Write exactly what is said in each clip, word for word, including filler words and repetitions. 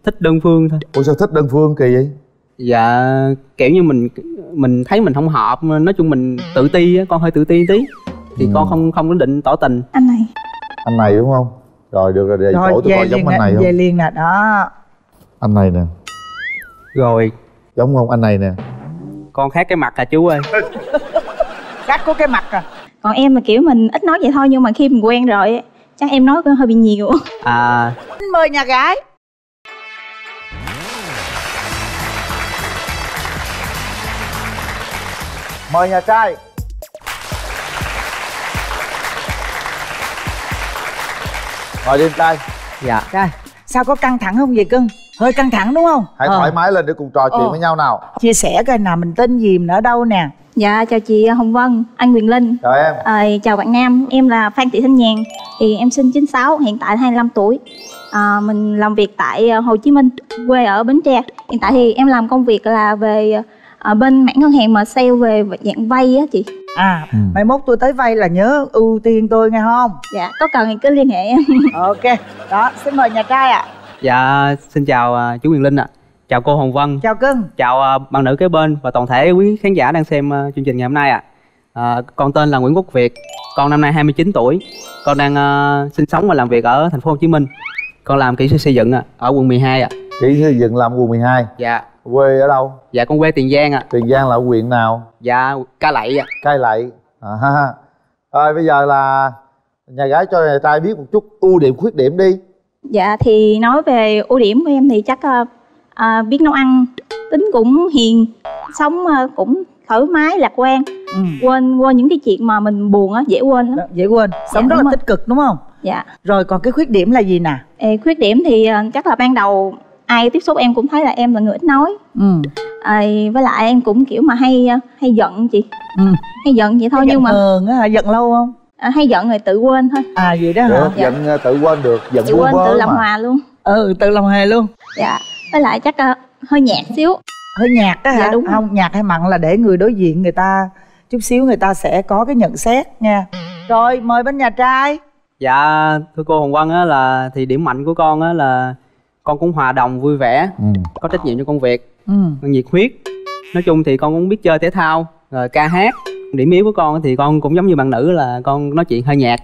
thích đơn phương thôi. Ủa sao thích đơn phương kỳ vậy? Dạ kiểu như mình mình thấy mình không hợp, nói chung mình tự ti á, con hơi tự ti tí thì ừ. con không không có định tỏ tình. Anh này. Anh này đúng không? Rồi được rồi, để rồi, chỗ tôi coi giống anh này không? Về liền nè, đó. Anh này nè. Rồi. Giống không? Anh này nè. Con khác cái mặt à chú ơi. Khác có cái mặt à. Còn em là kiểu mình ít nói vậy thôi, nhưng mà khi mình quen rồi chắc em nói hơi bị nhiều. À. Mời nhà gái. Mời nhà trai. Mời đi em trai. Dạ. Rồi, sao có căng thẳng không vậy cưng? Hơi căng thẳng đúng không? Hãy ờ. thoải mái lên để cùng trò chuyện ờ. với nhau nào. Chia sẻ coi nào, mình tên gì, mình ở đâu nè? Dạ chào chị Hồng Vân, anh Quyền Linh. Chào em. À, chào bạn Nam, em là Phan Thị Thanh Nhàn. Thì em sinh chín sáu, hiện tại hai mươi lăm tuổi. À, mình làm việc tại Hồ Chí Minh, quê ở Bến Tre. Hiện tại thì em làm công việc là về ở bên mảng ngân hàng mà sale về dạng vay á chị. À, ừ. mai mốt tôi tới vay là nhớ ưu tiên tôi nghe không? Dạ, có cần thì cứ liên hệ em. Ok, đó, xin mời nhà trai ạ. À. Dạ, xin chào uh, chú Quyền Linh ạ. À. Chào cô Hồng Vân. Chào cưng. Chào uh, bạn nữ kế bên và toàn thể quý khán giả đang xem uh, chương trình ngày hôm nay ạ. À. Uh, con tên là Nguyễn Quốc Việt, con năm nay hai mươi chín tuổi. Con đang uh, sinh sống và làm việc ở thành phố Hồ Chí Minh. Con làm kỹ sư xây dựng uh, ở quận mười hai ạ. À. Kỹ sư xây dựng làm quận mười hai. Dạ. Quê ở đâu? Dạ con quê Tiền Giang ạ. À. Tiền Giang là huyện nào? Dạ Cai Lậy ạ. À. Cai Lậy. À, ha, ha. Rồi bây giờ là nhà gái cho nhà trai biết một chút ưu điểm khuyết điểm đi. Dạ thì nói về ưu điểm của em thì chắc uh, uh, biết nấu ăn, tính cũng hiền, sống uh, cũng thoải mái lạc quan, ừ. quên quên những cái chuyện mà mình buồn á, dễ quên lắm. Đó, dễ quên, sống dạ, rất là rồi. Tích cực đúng không? Dạ. Rồi còn cái khuyết điểm là gì nè? Ê, khuyết điểm thì uh, chắc là ban đầu ai tiếp xúc em cũng thấy là em là người ít nói. Ừ. À, với lại em cũng kiểu mà hay hay giận chị. Ừ. Hay giận vậy thôi hay nhưng giận mà hờn á hả? Giận lâu không? À, hay giận rồi tự quên thôi. À vậy đó được, hả? Giận dạ. tự quên được, giận tự quên tự làm mà. Hòa luôn. Ừ, tự làm hòa luôn. Dạ. Với lại chắc uh, hơi nhạt xíu. Hơi nhạt đó hả? Dạ, đúng không, nhạt hay mặn là để người đối diện người ta chút xíu người ta sẽ có cái nhận xét nha. Rồi mời bên nhà trai. Dạ thưa cô Hồng Vân á, là thì điểm mạnh của con á là con cũng hòa đồng vui vẻ, ừ. có trách nhiệm trong công việc, ừ. nhiệt huyết. Nói chung thì con cũng biết chơi thể thao, rồi ca hát. Điểm yếu của con thì con cũng giống như bạn nữ là con nói chuyện hơi nhạt.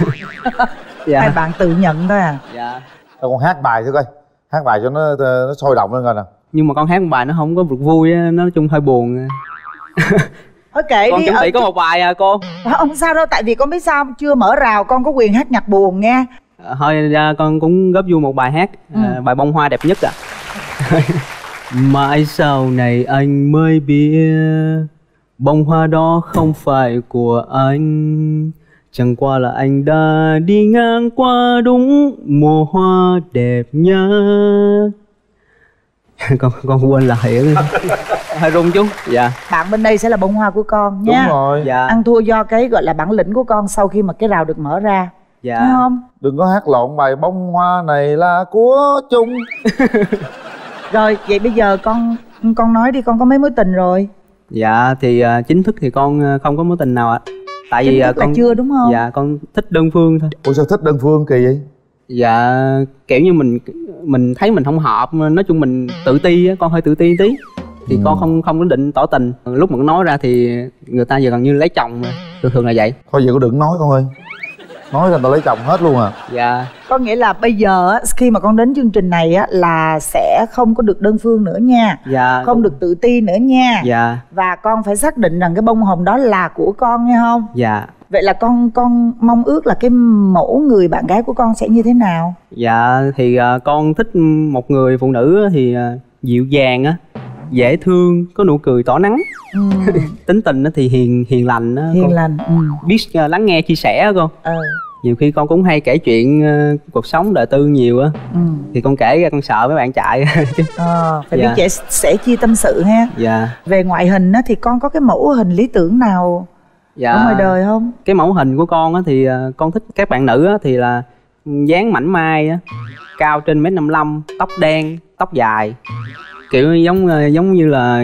Dạ. Hai bạn tự nhận thôi à? Dạ. Thôi con hát bài thử coi, hát bài cho nó nó sôi động lên coi nè. Nhưng mà con hát một bài nó không có được vui á, nó nói chung hơi buồn. Thôi kệ con đi. chuẩn bị có một bài à cô. Không sao đâu, tại vì con biết sao chưa mở rào con có quyền hát nhạc buồn nghe. À, thôi con cũng góp vui một bài hát, ừ. à, bài Bông Hoa đẹp nhất ạ. À. Mãi sau này anh mới biết bông hoa đó không phải của anh, chẳng qua là anh đã đi ngang qua đúng mùa hoa đẹp nhất. con con quên lại hơi run chút. Dạ. Bạn bên đây sẽ là bông hoa của con nha. Đúng rồi. Dạ. Ăn thua do cái gọi là bản lĩnh của con sau khi mà cái rào được mở ra. Dạ. Thấy không? Đừng có hát lộn bài bông hoa này là của chung. Rồi vậy bây giờ con con nói đi, con có mấy mối tình rồi? Dạ thì uh, chính thức thì con uh, không có mối tình nào ạ. Tại chính vì thức uh, con là chưa đúng không? Dạ con thích đơn phương thôi. Ủa sao thích đơn phương kỳ vậy? Dạ kiểu như mình mình thấy mình không hợp, nói chung mình tự ti á, con hơi tự ti tí thì ừ. con không không có định tỏ tình. Lúc mà con nói ra thì người ta giờ gần như lấy chồng rồi. Thường thường là vậy. Thôi vậy có đừng nói con ơi, nói ra tao lấy chồng hết luôn à. Dạ. Có nghĩa là bây giờ á, khi mà con đến chương trình này á là sẽ không có được đơn phương nữa nha. Dạ. Không được tự ti nữa nha. Dạ. Và con phải xác định rằng cái bông hồng đó là của con nghe không? Dạ. Vậy là con con mong ước là cái mẫu người bạn gái của con sẽ như thế nào? Dạ thì uh, con thích một người phụ nữ thì uh, dịu dàng á, dễ thương, có nụ cười tỏ nắng. Ừ. Tính tình thì hiền hiền lành á. Hiền lành. Ừ. Biết uh, lắng nghe chia sẻ á con. Ừ. Nhiều khi con cũng hay kể chuyện uh, cuộc sống đời tư nhiều á. Ừ. Thì con kể ra con sợ mấy bạn chạy. Ờ, phải dạ. biết trẻ sẽ chia tâm sự ha. Dạ. Về Về ngoại hình á thì con có cái mẫu hình lý tưởng nào dạ. ở ngoài đời không? Cái mẫu hình của con á thì uh, con thích các bạn nữ á thì là dáng mảnh mai á, cao trên mét năm mươi lăm, tóc đen, tóc dài, kiểu giống giống như là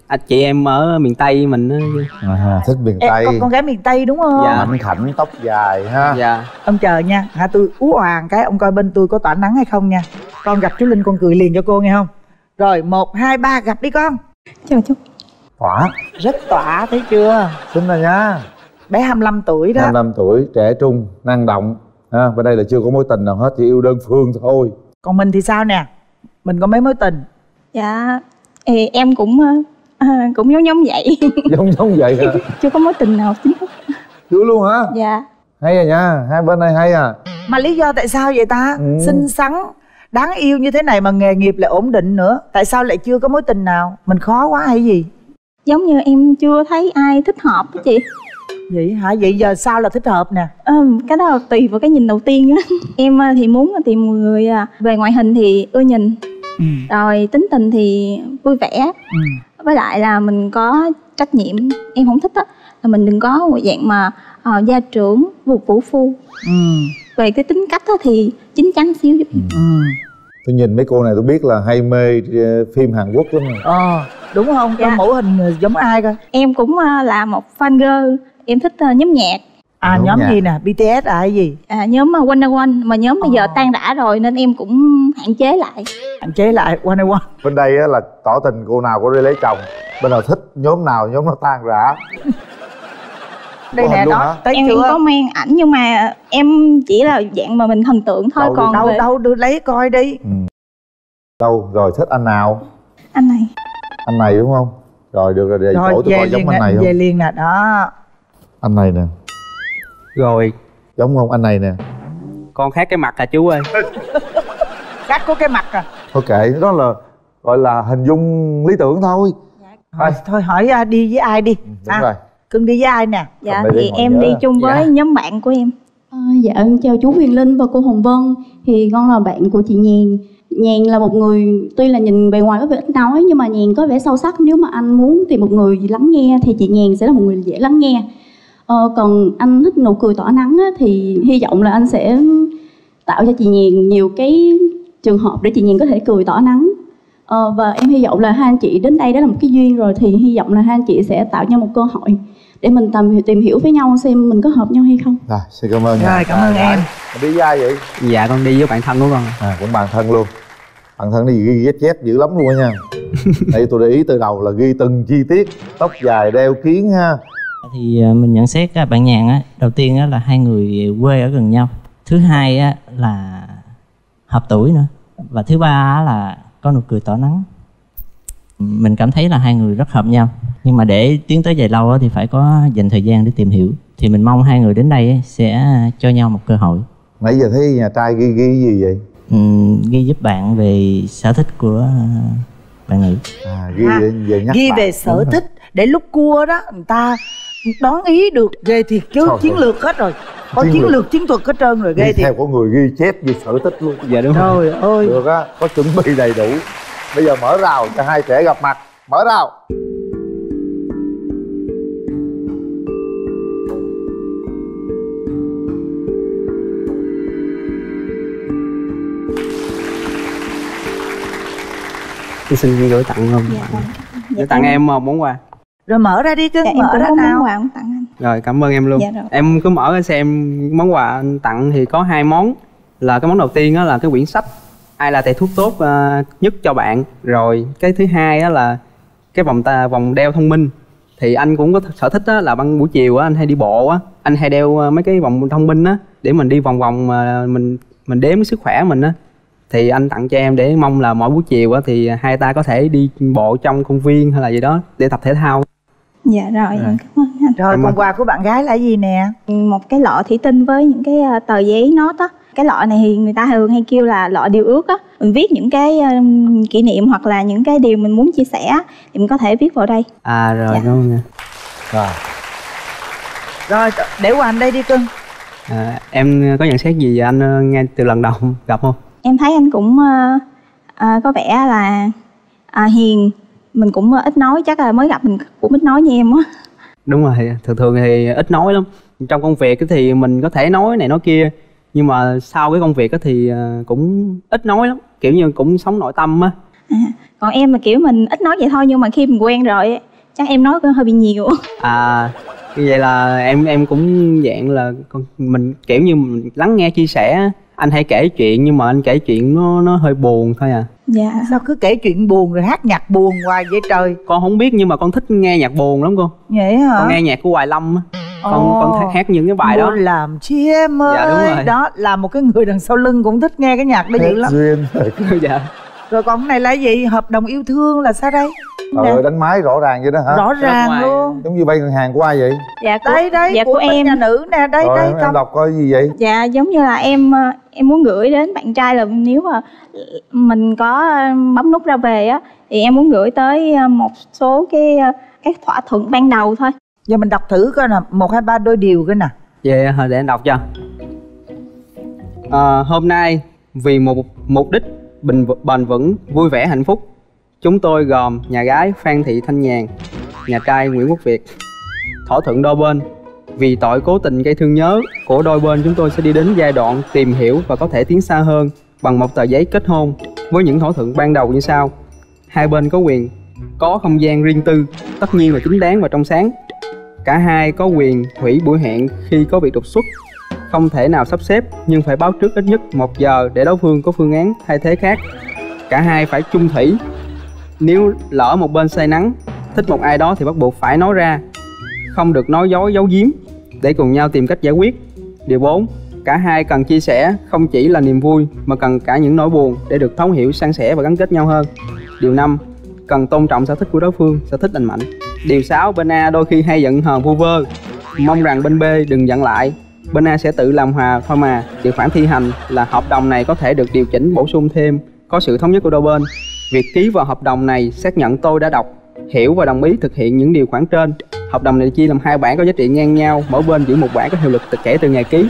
À, chị em ở miền Tây mình á. À, thích miền Ê, Tây. con, con gái miền Tây đúng không? Dạ. Mảnh khảnh tóc dài ha. Dạ. Ông chờ nha, hả tôi ú oàng cái ông coi bên tôi có tỏa nắng hay không nha. Con gặp chú Linh con cười liền cho cô nghe không? Rồi một hai ba gặp đi con. Chào chú. Tỏa. Rất tỏa thấy chưa? Xinh rồi nha. Bé hai mươi lăm tuổi đó. hai mươi lăm tuổi, trẻ trung, năng động ha. Bên đây là chưa có mối tình nào hết, chỉ yêu đơn phương thôi. Còn mình thì sao nè? Mình có mấy mối tình? Dạ thì em cũng à, cũng giống giống vậy. Giống giống vậy hả? Chưa có mối tình nào chính thức. Chưa luôn hả? Dạ. Hay à nha, hai bên này hay à. Mà lý do tại sao vậy ta? Ừ. Xinh xắn, đáng yêu như thế này mà nghề nghiệp lại ổn định nữa. Tại sao lại chưa có mối tình nào? Mình khó quá hay gì? Giống như em chưa thấy ai thích hợp với chị. Vậy hả? Vậy giờ sao là thích hợp nè? Ờ, cái đó là tùy vào cái nhìn đầu tiên á. Em à, thì muốn tìm người à, về ngoại hình thì ưa nhìn, Ừ. rồi tính tình thì vui vẻ, Ừ. với lại là mình có trách nhiệm. Em không thích á là mình đừng có một dạng mà ờ, gia trưởng vụt vũ phu. Ừ. Về cái tính cách á thì chín chắn xíu giúp em. Ừ. Tôi nhìn mấy cô này tôi biết là hay mê ờ, phim Hàn Quốc lắm rồi. Ờ, đúng không? Dạ. Có mẫu hình giống ai coi? Em cũng à, là một fan girl. Em thích à, nhóm nhạc. À, Nhóm nhóm nhạc. gì nè? bê tê ét à hay gì? À, nhóm uh, One One mà nhóm bây giờ Ờ. tan rã rồi nên em cũng hạn chế lại. Hạn chế lại one one. Bên đây á, là tỏ tình cô nào có đi lấy chồng. Bên nào thích nhóm nào nhóm nó tan rã. Đây Có nè hình luôn đó, hả? thấy Em chưa? có mang ảnh nhưng mà em chỉ là dạng mà mình thần tượng thôi. Đâu, Còn Đâu về đâu đưa lấy coi đi. Ừ. Đâu rồi, thích anh nào? anh này Anh này đúng không? Rồi được rồi, để Rồi chỗ tôi về coi giống liền anh này nè, không? về liền nè, đó. Anh này nè, Rồi giống không? Anh này nè. con khác cái mặt à chú ơi. Cắt có cái mặt à. Thôi kệ, đó là gọi là hình dung lý tưởng thôi. Thôi, thôi hỏi à, đi với ai đi. Đúng À, rồi. Cưng đi với ai nè? dạ Còn đây thì đi em ngồi đi nhớ. chung với Dạ. nhóm bạn của em. À, dạ em chào chú Huyền Linh và cô Hồng Vân. Thì con là bạn của chị Nhàn. Nhàn là một người tuy là nhìn bề ngoài có vẻ ít nói nhưng mà Nhàn có vẻ sâu sắc. Nếu mà anh muốn tìm một người lắng nghe thì chị Nhàn sẽ là một người dễ lắng nghe. Ờ, còn anh thích nụ cười tỏa nắng á, thì hy vọng là anh sẽ tạo cho chị Nhàn nhiều cái trường hợp để chị Nhàn có thể cười tỏa nắng. Ờ, và em hy vọng là hai anh chị đến đây đó là một cái duyên rồi, thì hy vọng là hai anh chị sẽ tạo nhau một cơ hội để mình tìm, tìm hiểu với nhau xem mình có hợp nhau hay không. Rồi, xin cảm ơn. Rồi, cảm ơn em. Đi với ai vậy? Dạ con đi với bạn thân của con. À, cũng bạn thân luôn. Bạn thân này ghi chép chép dữ lắm luôn á nha. Đây tôi để ý từ đầu là ghi từng chi tiết. Tóc dài, đeo kiếng ha. Thì à, mình nhận xét á, bạn Nhàn á, đầu tiên á, là hai người quê ở gần nhau. Thứ hai á, là hợp tuổi nữa. Và thứ ba á, là có nụ cười tỏa nắng. Mình cảm thấy là hai người rất hợp nhau. Nhưng mà để tiến tới dài lâu á, thì phải có dành thời gian để tìm hiểu. Thì mình mong hai người đến đây á, sẽ cho nhau một cơ hội. Nãy giờ thấy nhà trai ghi ghi gì vậy? Ừ, ghi giúp bạn về sở thích của à, bạn nữ. À, ghi À, về, về nhắc Ghi bạn. về sở Đúng rồi. thích để lúc cua đó người ta đoán ý được. Ghê thiệt chứ, Trời chiến ơi. lược hết rồi. Có Chiến chiến lược. lược, chiến thuật hết trơn rồi, ghê Ghi thiệt. theo có người ghi chép về sở thích luôn. Dạ đúng rồi. Trời ơi. Được á, có chuẩn bị đầy đủ. Bây giờ mở rào cho hai trẻ gặp mặt. Mở rào. Tôi xin gửi tặng không? Dạ, vâng. Gửi tặng em một món quà. Rồi mở ra đi cưng, Dạ, em mở cũng ra có nào. món quà muốn tặng anh. Rồi cảm ơn em luôn. Dạ rồi. Em cứ mở ra xem món quà anh tặng thì có hai món. Là cái món đầu tiên á là cái quyển sách Ai là thầy thuốc tốt ờ, nhất cho bạn. Rồi cái thứ hai á là cái vòng ta vòng đeo thông minh. Thì anh cũng có sở thích á là ban buổi chiều á anh hay đi bộ á, anh hay đeo ờ, mấy cái vòng thông minh á để mình đi vòng vòng mà mình mình đếm cái sức khỏe mình á. Thì anh tặng cho em để mong là mỗi buổi chiều á thì hai ta có thể đi bộ trong công viên hay là gì đó để tập thể thao. Dạ rồi, em cảm ơn anh. Rồi, Cảm còn ơn. quà của bạn gái là gì nè? Một cái lọ thủy tinh với những cái à, tờ giấy nốt á. Cái lọ này thì người ta thường hay kêu là lọ điều ước á. Mình viết những cái um, kỷ niệm hoặc là những cái điều mình muốn chia sẻ thì mình có thể viết vào đây. À rồi Dạ. cảm ơn nha. Rồi. Rồi, để quà anh đây đi cưng. À, em có nhận xét gì về anh ờ, ngay từ lần đầu gặp không? Em thấy anh cũng à, à, có vẻ là à, hiền. Mình cũng ít nói, chắc là mới gặp mình cũng ít nói như em á. Đúng rồi, thường thường thì ít nói lắm. Trong công việc á thì mình có thể nói này nói kia, nhưng mà sau cái công việc á thì ờ, cũng ít nói lắm, kiểu như cũng sống nội tâm á. À, còn em mà kiểu mình ít nói vậy thôi, nhưng mà khi mình quen rồi chắc em nói hơi bị nhiều. À, như vậy là em em cũng dạng là con mình kiểu như mình lắng nghe chia sẻ. Anh hay kể chuyện nhưng mà anh kể chuyện nó nó hơi buồn thôi à. Dạ. Sao cứ kể chuyện buồn rồi hát nhạc buồn hoài vậy trời? Con không biết nhưng mà con thích nghe nhạc buồn lắm cô. Vậy hả? Con nghe nhạc của Hoài Lâm á. Con Ồ. con hát những cái bài đó. Muốn làm chi em ơi. Dạ, đúng rồi. Đó là một cái người đằng sau lưng cũng thích nghe cái nhạc đó dữ lắm. duyên. Dạ. Rồi còn cái này là gì? Hợp đồng yêu thương là sao đây? Trời ơi, đánh máy rõ ràng vậy đó hả? Rõ ràng ngoài. luôn. Giống như vay ngân hàng của ai vậy? Dạ của, Đây đây, dạ của, của bên em. nhà nữ nè, đây Rồi đây em, em con. đọc coi gì vậy? Dạ giống như là em ờ, em muốn gửi đến bạn trai là nếu mà mình có bấm nút ra về á, thì em muốn gửi tới một số cái cái thỏa thuận ban đầu thôi. Giờ mình đọc thử coi nè, một hai ba đôi điều coi nè. Vậy hả, để anh đọc cho. À, hôm nay vì một mục đích bình bền vững, vui vẻ, hạnh phúc, chúng tôi gồm nhà gái Phan Thị Thanh Nhàn, nhà trai Nguyễn Quốc Việt, thỏa thuận đôi bên vì tội cố tình gây thương nhớ của đôi bên, chúng tôi sẽ đi đến giai đoạn tìm hiểu và có thể tiến xa hơn bằng một tờ giấy kết hôn với những thỏa thuận ban đầu như sau. Hai bên có quyền có không gian riêng tư, tất nhiên là chính đáng và trong sáng. Cả hai có quyền hủy buổi hẹn khi có việc đột xuất, không thể nào sắp xếp nhưng phải báo trước ít nhất một giờ để đối phương có phương án thay thế khác. Cả hai phải chung thủy, nếu lỡ một bên say nắng thích một ai đó thì bắt buộc phải nói ra, không được nói dối giấu giếm để cùng nhau tìm cách giải quyết. Điều bốn, cả hai cần chia sẻ không chỉ là niềm vui mà cần cả những nỗi buồn để được thấu hiểu, san sẻ và gắn kết nhau hơn. Điều năm, cần tôn trọng sở thích của đối phương, sở thích lành mạnh. Điều sáu, bên A đôi khi hay giận hờn vu vơ, mong rằng bên B đừng giận lại, bên A sẽ tự làm hòa thôi mà. Điều khoản thi hành là hợp đồng này có thể được điều chỉnh bổ sung thêm, có sự thống nhất của đôi bên. Việc ký vào hợp đồng này xác nhận tôi đã đọc, hiểu và đồng ý thực hiện những điều khoản trên. Hợp đồng này chia làm hai bản có giá trị ngang nhau, mỗi bên giữ một bản có hiệu lực từ kể từ ngày ký.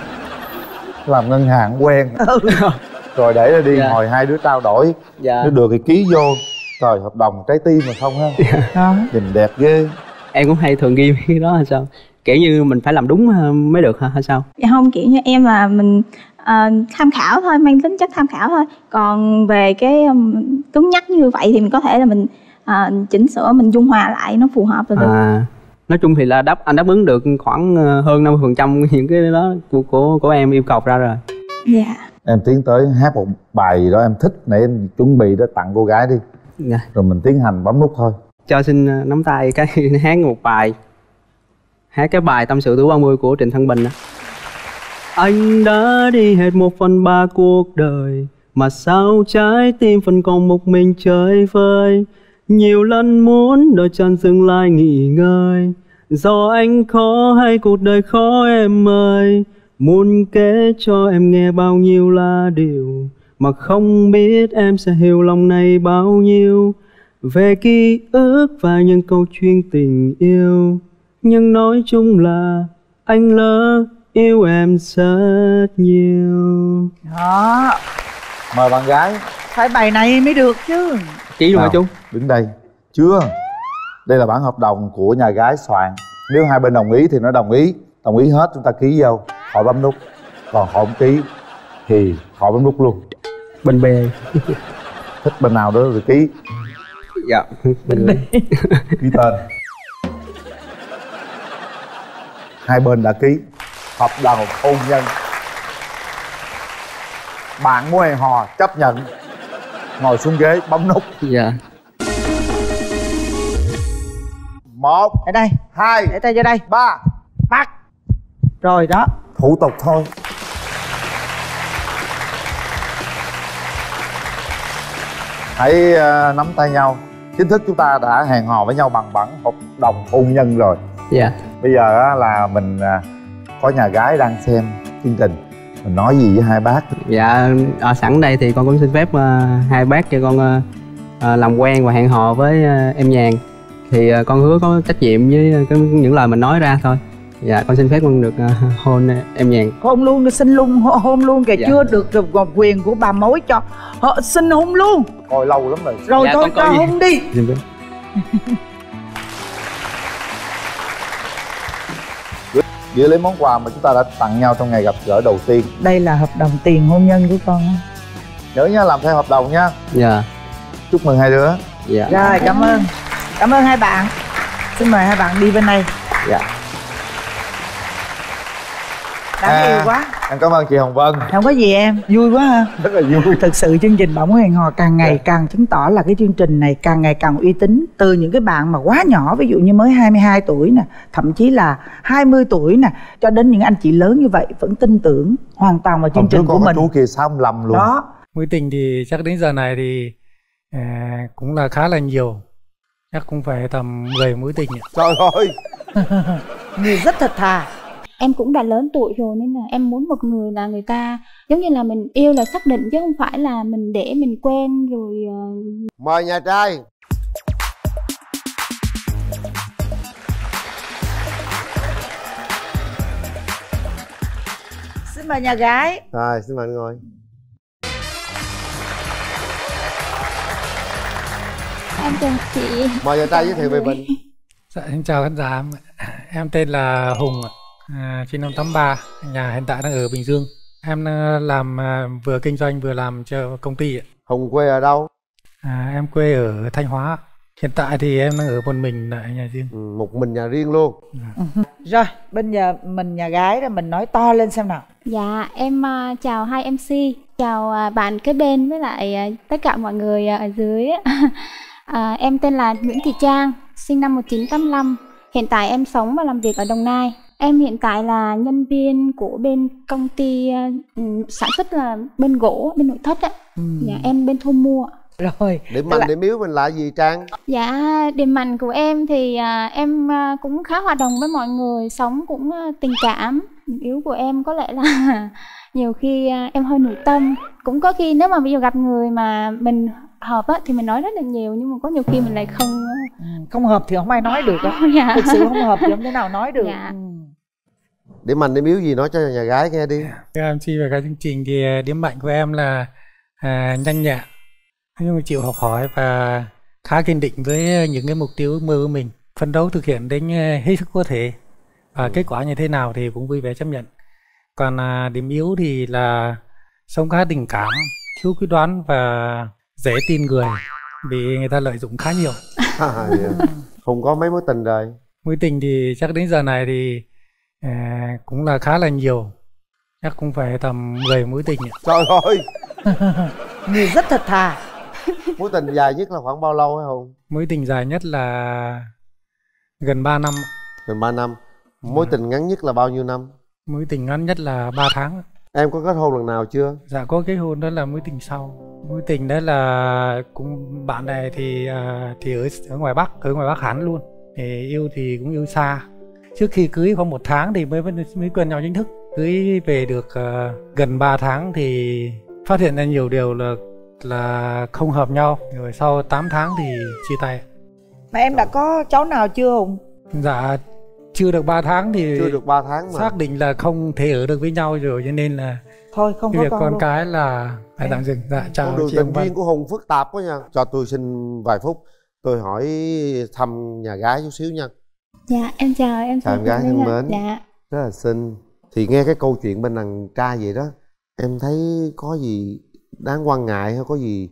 Làm ngân hàng quen. Rồi để đi Dạ. ngồi hai đứa trao đổi. Dạ. Nếu được thì ký vô. Trời, hợp đồng trái tim mà không ha. Đó. Nhìn đẹp ghê. Em cũng hay thường ghi cái đó hay sao? Kiểu như mình phải làm đúng mới được hả hay sao? Dạ không, kiểu như em là mình uh, tham khảo thôi, mang tính chất tham khảo thôi. Còn về cái um, cứng nhắc như vậy thì mình có thể là mình uh, chỉnh sửa, mình dung hòa lại nó phù hợp là được. À, nói chung thì là đáp anh đáp ứng được khoảng hơn năm mươi phần trăm những cái đó của, của của em yêu cầu ra rồi. Dạ. Em tiến tới hát một bài gì đó em thích, nãy em chuẩn bị đó tặng cô gái đi. Dạ. Rồi mình tiến hành bấm nút thôi. Cho xin nắm tay cái hát một bài. Hát cái bài Tâm sự tuổi ba mươi của Trịnh Thăng Bình đó. Anh đã đi hết một phần ba cuộc đời, mà sao trái tim vẫn còn một mình chơi vơi. Nhiều lần muốn đôi chân dừng lại nghỉ ngơi, do anh khó hay cuộc đời khó em ơi. Muốn kể cho em nghe bao nhiêu là điều mà không biết em sẽ hiểu lòng này bao nhiêu. Về ký ức và những câu chuyện tình yêu, nhưng nói chung là anh lỡ yêu em rất nhiều. Đó. Mời bạn gái. Phải bài này mới được chứ. Ký luôn hả Nào, chú? đứng đây. Chưa. Đây là bản hợp đồng của nhà gái soạn. Nếu hai bên đồng ý thì nó đồng ý. Đồng ý hết chúng ta ký vô, khỏi bấm nút. Còn khỏi không ký thì khỏi bấm nút luôn. Bên B. Thích bên nào đó rồi ký. Dạ, bên B. Ký tên. Hai bên đã ký hợp đồng hôn nhân. Bạn muốn hẹn hò chấp nhận, ngồi xuống ghế bấm nút. Dạ. Một, Ở đây, hai, để tay vô đây. ba, bắt. Rồi đó. Thủ tục thôi. Hãy uh, nắm tay nhau. Chính thức chúng ta đã hẹn hò với nhau bằng bản hợp đồng hôn nhân rồi. Dạ. Bây giờ á, là mình uh, có nhà gái đang xem chương trình, mình nói gì với hai bác? Dạ, ở sẵn đây thì con cũng xin phép uh, hai bác cho con uh, uh, làm quen và hẹn hò với uh, em Nhàn. Thì uh, con hứa có trách nhiệm với cái, những lời mình nói ra thôi. Dạ, con xin phép con được uh, hôn em Nhàn. Hôn luôn, xin luôn, hôn luôn kìa. Dạ. Chưa được rồi, còn quyền của bà mối cho họ xin hôn luôn. Coi lâu lắm rồi. Rồi Dạ, thôi con coi cho gì? hôn đi. Xin phép. Gửi lấy món quà mà chúng ta đã tặng nhau trong ngày gặp gỡ đầu tiên. Đây là hợp đồng tiền hôn nhân của con á. Nhớ nha, làm theo hợp đồng nha. Dạ. Chúc mừng hai đứa. Dạ. Rồi, cảm ơn. Cảm ơn hai bạn. Xin mời hai bạn đi bên này. Dạ. Đáng À. yêu quá. Em cảm ơn chị Hồng Vân. Không có gì em, vui quá ha. Rất là vui. Thực sự chương trình Bạn Muốn Hẹn Hò càng ngày càng chứng tỏ là cái chương trình này càng ngày càng uy tín. Từ những cái bạn mà quá nhỏ, ví dụ như mới hai mươi hai tuổi nè, thậm chí là hai mươi tuổi nè, cho đến những anh chị lớn như vậy vẫn tin tưởng hoàn toàn vào chương Hôm trước trình có của cái mình. chú kia sáu mươi lăm luôn. Đó. Mối tình thì chắc đến giờ này thì à, cũng là khá là nhiều. Chắc cũng phải tầm mười mối tình. Trời ơi. Người rất thật thà. Em cũng đã lớn tuổi rồi nên là em muốn một người là người ta giống như là mình yêu là xác định, chứ không phải là mình để mình quen rồi. uh... Mời nhà trai. Xin mời nhà gái. Rồi, xin mời anh ngồi. Em chào chị. Mời nhà trai giới thiệu về mình. Dạ, xin chào khán giả. Em tên là Hùng, à, sinh năm tám ba, nhà hiện tại đang ở Bình Dương. Em à, làm à, vừa kinh doanh vừa làm cho công ty ạ. Hùng quê ở đâu? À, em quê ở Thanh Hóa. Hiện tại thì em đang ở một mình tại nhà riêng. Ừ, một mình nhà riêng luôn. Rồi, bây giờ mình nhà gái rồi mình nói to lên xem nào. Dạ, em uh, chào hai em xê, chào uh, bạn kế bên với lại uh, tất cả mọi người uh, ở dưới. uh, Em tên là Nguyễn Thị Trang, sinh năm một nghìn chín trăm tám mươi lăm. Hiện tại em sống và làm việc ở Đồng Nai. Em hiện tại là nhân viên của bên công ty uh, sản xuất là bên gỗ, bên nội thất á. Ừ. Dạ, em bên thu mua. Rồi. Điểm mạnh, điểm yếu mình là gì Trang? Dạ, điểm mạnh của em thì uh, em uh, cũng khá hòa đồng với mọi người, sống cũng uh, tình cảm. Điểm yếu của em có lẽ là nhiều khi uh, em hơi nội tâm. Cũng có khi nếu mà ví dụ gặp người mà mình hợp á, thì mình nói rất là nhiều, nhưng mà có nhiều khi mình lại không... Ừ, không hợp thì không ai nói được á. Dạ. Thực sự không hợp thì không thể nào nói được. Dạ. Ừ. Điểm mạnh, điểm yếu gì nói cho nhà gái nghe đi. Thưa em xê về cái chương trình thì điểm mạnh của em là à, nhanh nhẹn, nhưng mà chịu học hỏi và khá kiên định với những cái mục tiêu ước mơ của mình, phấn đấu thực hiện đến hết sức có thể, và kết quả như thế nào thì cũng vui vẻ chấp nhận. Còn à, điểm yếu thì là sống khá tình cảm, thiếu quyết đoán và dễ tin người, vì người ta lợi dụng khá nhiều. À, yeah. Hùng có mấy mối tình rồi? Mối tình thì chắc đến giờ này thì à, cũng là khá là nhiều, chắc cũng phải tầm mười mối tình. Trời ơi. Người rất thật thà. Mối tình dài nhất là khoảng bao lâu hả Hùng? Mối tình dài nhất là gần ba năm. Gần ba năm. Mối tình ngắn nhất là bao nhiêu năm? Mối tình ngắn nhất là ba tháng. Em có kết hôn lần nào chưa? Dạ có kết hôn, đó là mối tình sau. Mối tình đó là cũng bạn này thì uh, thì ở ở ngoài Bắc, ở ngoài Bắc hẳn luôn. Thì yêu thì cũng yêu xa. Trước khi cưới khoảng một tháng thì mới mới quen nhau chính thức. Cưới về được uh, gần ba tháng thì phát hiện ra nhiều điều là là không hợp nhau. Rồi sau tám tháng thì chia tay. Mà em đã có cháu nào chưa Hùng? Dạ chưa được ba tháng thì Chưa được ba tháng mà xác định là không thể ở được với nhau rồi, cho nên là Thôi không cái có việc con, con luôn. cái là phải tạm dừng. Dạ chào con đường chị tình Hồng Vân. duyên của Hùng phức tạp quá nha. Cho tôi xin vài phút, tôi hỏi thăm nhà gái chút xíu nha. Dạ, em chào em. Chào em gái thân mến. Dạ. Rất là xinh. Thì nghe cái câu chuyện bên đàn trai vậy đó, em thấy có gì đáng quan ngại hay có gì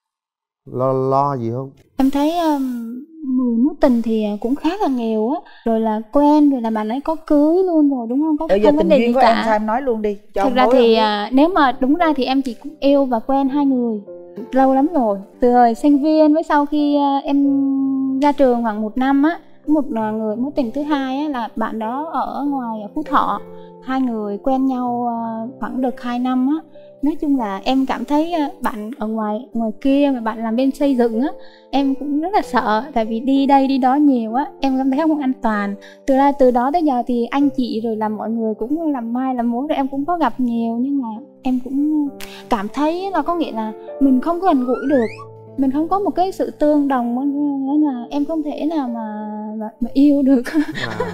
lo lo gì không? Em thấy um, mười mối tình thì cũng khá là nhiều á, rồi là quen, rồi là bạn ấy có cưới luôn rồi đúng không? Có Bây giờ không vấn tình đề duyên gì của em cả. sao em nói luôn đi cho Thực ông ra mối thì ông à, nếu mà đúng ra thì em chỉ cũng yêu và quen hai người lâu lắm rồi, từ thời sinh viên với sau khi à, em ra trường khoảng một năm á, một à, người mối tình thứ hai á, là bạn đó ở ngoài Phú Thọ. Hai người quen nhau à, khoảng được hai năm á. Nói chung là em cảm thấy à, bạn ở ngoài ngoài kia mà bạn làm bên xây dựng á, em cũng rất là sợ, tại vì đi đây đi đó nhiều á, em cảm thấy không an toàn. Từ ra từ đó tới giờ thì anh chị rồi là mọi người cũng làm mai làm mối, rồi em cũng có gặp nhiều, nhưng mà em cũng cảm thấy là có nghĩa là mình không có gần gũi được, mình không có một cái sự tương đồng, nên là em không thể nào mà mà, mà yêu được. À.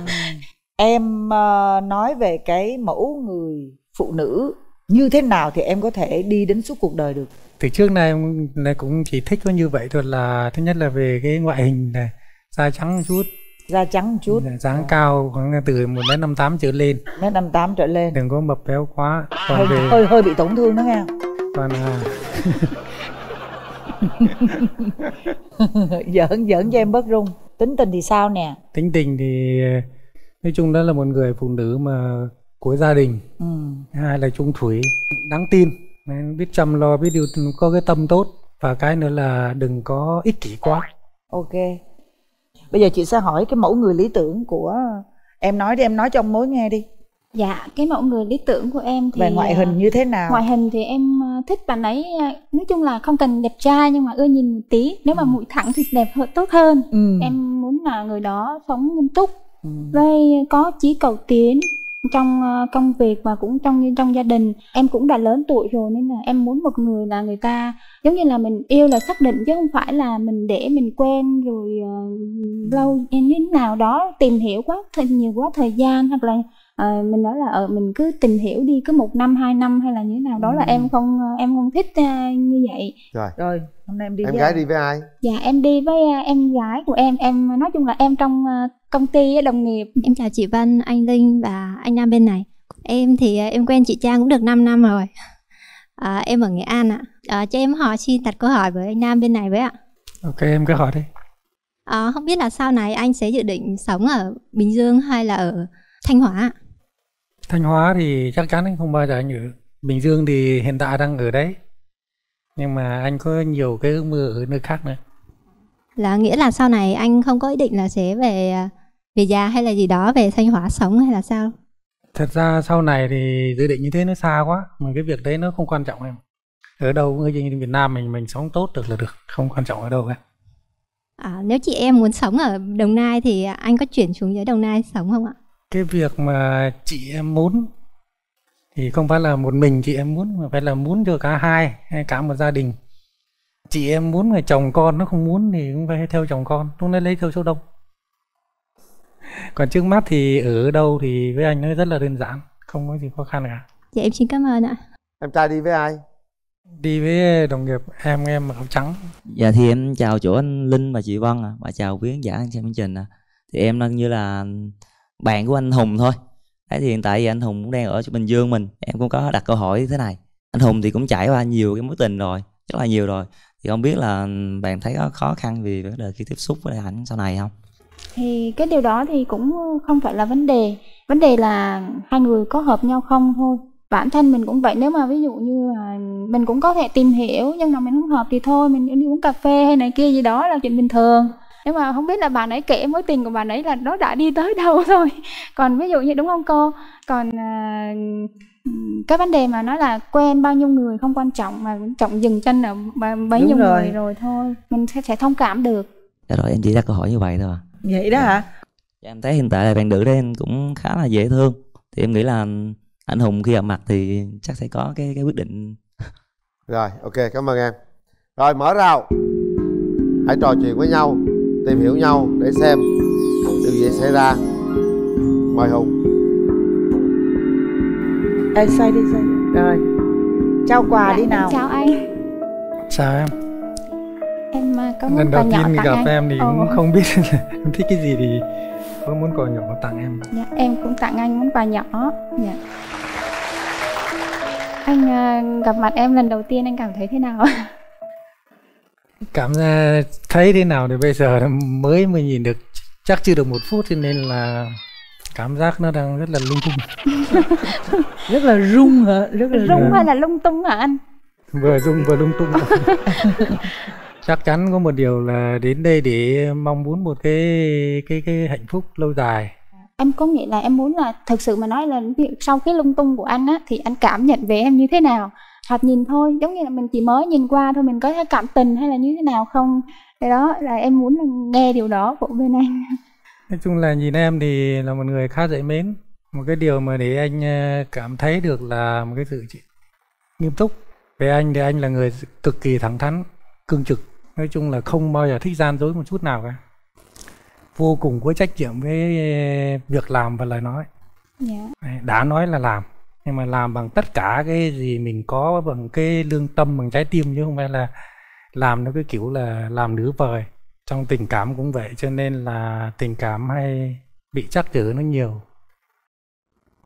Em uh, nói về cái mẫu người phụ nữ như thế nào thì em có thể đi đến suốt cuộc đời được? Từ trước nay em là cũng chỉ thích có như vậy thôi, là thứ nhất là về cái ngoại hình này, da trắng một chút, Da trắng một chút, dáng à. cao khoảng từ một mét năm tám trở lên, mét năm tám trở lên, đừng có mập béo quá. Còn hơi, về hơi hơi bị tổn thương đó nghe. còn à, Giỡn giỡn cho em bớt run. Tính tình thì sao nè? Tính tình thì nói chung đó là một người phụ nữ mà của gia đình. Ừ. Hai là trung thủy, đáng tin, biết chăm lo, biết điều, có cái tâm tốt. Và cái nữa là đừng có ích kỷ quá. Ok. Bây giờ chị sẽ hỏi cái mẫu người lý tưởng của em, nói đi, em nói cho ông Mối nghe đi. Dạ, cái mẫu người lý tưởng của em thì về ngoại hình như thế nào? Ngoại hình thì em thích bạn ấy, nói chung là không cần đẹp trai nhưng mà ưa nhìn một tí. Nếu mà ừ. mũi thẳng thì đẹp hơn, tốt hơn. ừ. Em muốn là người đó sống nghiêm túc, ừ. với có chí cầu tiến trong công việc và cũng trong trong gia đình. Em cũng đã lớn tuổi rồi nên là em muốn một người là người ta giống như là mình yêu là xác định, chứ không phải là mình để mình quen rồi uh, lâu như thế nào đó, tìm hiểu quá thời nhiều quá thời gian, hoặc là À, mình nói là ở mình cứ tìm hiểu đi, cứ một năm hai năm hay là như thế nào đó, ừ. là em không em không thích uh, như vậy. Rồi. Rồi, hôm nay em đi em với gái ai? đi với ai? Dạ em đi với uh, em gái của em. Em nói chung là em trong uh, công ty đồng nghiệp. Em chào chị Vân, anh Linh và anh Nam bên này. Em thì uh, em quen chị Trang cũng được năm năm rồi. À, em ở Nghệ An ạ. À, cho em hỏi, xin đặt câu hỏi với anh Nam bên này với ạ. Ok, em cứ hỏi đi. À, không biết là sau này anh sẽ dự định sống ở Bình Dương hay là ở Thanh Hóa ạ? Thanh Hóa thì chắc chắn anh không bao giờ anh ở. Bình Dương thì hiện tại đang ở đấy, nhưng mà anh có nhiều cái ước mơ ở nơi khác nữa. Là nghĩa là sau này anh không có ý định là sẽ về về già hay là gì đó về Thanh Hóa sống hay là sao? Thật ra sau này thì dự định như thế nó xa quá, mà cái việc đấy nó không quan trọng em. Ở đâu ở Việt Nam mình mình sống tốt được là được, không quan trọng ở đâu cả. À, nếu chị em muốn sống ở Đồng Nai thì anh có chuyển xuống dưới Đồng Nai sống không ạ? Cái việc mà chị em muốn thì không phải là một mình chị em muốn, mà phải là muốn cho cả hai hay cả một gia đình. Chị em muốn mà chồng con nó không muốn thì cũng phải theo chồng con, lúc đấy lấy theo số đông. Còn trước mắt thì ở đâu thì với anh nó rất là đơn giản, không có gì khó khăn cả. Dạ em xin cảm ơn ạ. Em trai đi với ai? Đi với đồng nghiệp em em mặc áo trắng. Dạ thì em chào chỗ anh Linh và chị Vân à, và chào quý khán giả xem chương trình à. Thì em đang như là bạn của anh Hùng thôi. Đấy thì hiện tại thì anh Hùng cũng đang ở Bình Dương mình. Em cũng có đặt câu hỏi thế này. Anh Hùng thì cũng trải qua nhiều cái mối tình rồi, rất là nhiều rồi. Thì không biết là bạn thấy có khó khăn vì vấn đề khi tiếp xúc với ảnh sau này không? Thì cái điều đó thì cũng không phải là vấn đề. Vấn đề là hai người có hợp nhau không thôi. Bản thân mình cũng vậy, nếu mà ví dụ như là mình cũng có thể tìm hiểu nhưng mà mình không hợp thì thôi, mình đi uống cà phê hay này kia gì đó là chuyện bình thường. Nhưng mà không biết là bạn ấy kể mối tình của bạn ấy là nó đã đi tới đâu thôi. Còn ví dụ như đúng không cô? Còn uh, cái vấn đề mà nói là quen bao nhiêu người không quan trọng, mà trọng dừng chân ở bấy nhiêu người rồi thôi, mình sẽ, sẽ thông cảm được. Dạ rồi, em chỉ đặt câu hỏi như vậy thôi à. Vậy đó hả? Dạ, em thấy hiện tại là bạn nữ đấy cũng khá là dễ thương. Thì em nghĩ là anh Hùng khi gặp mặt thì chắc sẽ có cái cái quyết định. Rồi, ok, cảm ơn em. Rồi, mở rào. Hãy trò chuyện với nhau, tìm hiểu nhau để xem điều gì xảy ra. Mời Hùng. Ê, xoay đi, xoay đi. Rồi, trao quà Dạ, đi nào. Chào anh. Chào em. Em có muốn lần quà đầu nhỏ tiên tặng gặp anh. em thì Ồ. cũng không biết em thích cái gì, thì có muốn quà nhỏ tặng em. Dạ, em cũng tặng anh món quà nhỏ. Dạ. Anh uh, gặp mặt em lần đầu tiên anh cảm thấy thế nào? Cảm giác thấy thế nào thì bây giờ mới mới nhìn được, chắc chưa được một phút, cho nên là cảm giác nó đang rất là lung tung. Rất là rung hả? Rất là Rung hay là lung tung hả anh? Vừa rung vừa lung tung. Chắc chắn có một điều là đến đây để mong muốn một cái cái cái hạnh phúc lâu dài. Em có nghĩa là em muốn là thực sự mà nói là sau cái lung tung của anh á thì anh cảm nhận về em như thế nào? Hoặc nhìn thôi, giống như là mình chỉ mới nhìn qua thôi, mình có thấy cảm tình hay là như thế nào không? Cái đó là em muốn là nghe điều đó của bên anh. Nói chung là nhìn em thì là một người khá dễ mến. Một cái điều mà để anh cảm thấy được là một cái sự nghiêm túc. Về anh thì anh là người cực kỳ thẳng thắn, cương trực. Nói chung là không bao giờ thích gian dối một chút nào cả. Vô cùng có trách nhiệm với việc làm và lời nói. Dạ. Đã nói là làm, nhưng mà làm bằng tất cả cái gì mình có, bằng cái lương tâm, bằng trái tim, chứ không phải là làm nó cái kiểu là làm nửa vời. Trong tình cảm cũng vậy, cho nên là tình cảm hay bị trắc trở nó nhiều.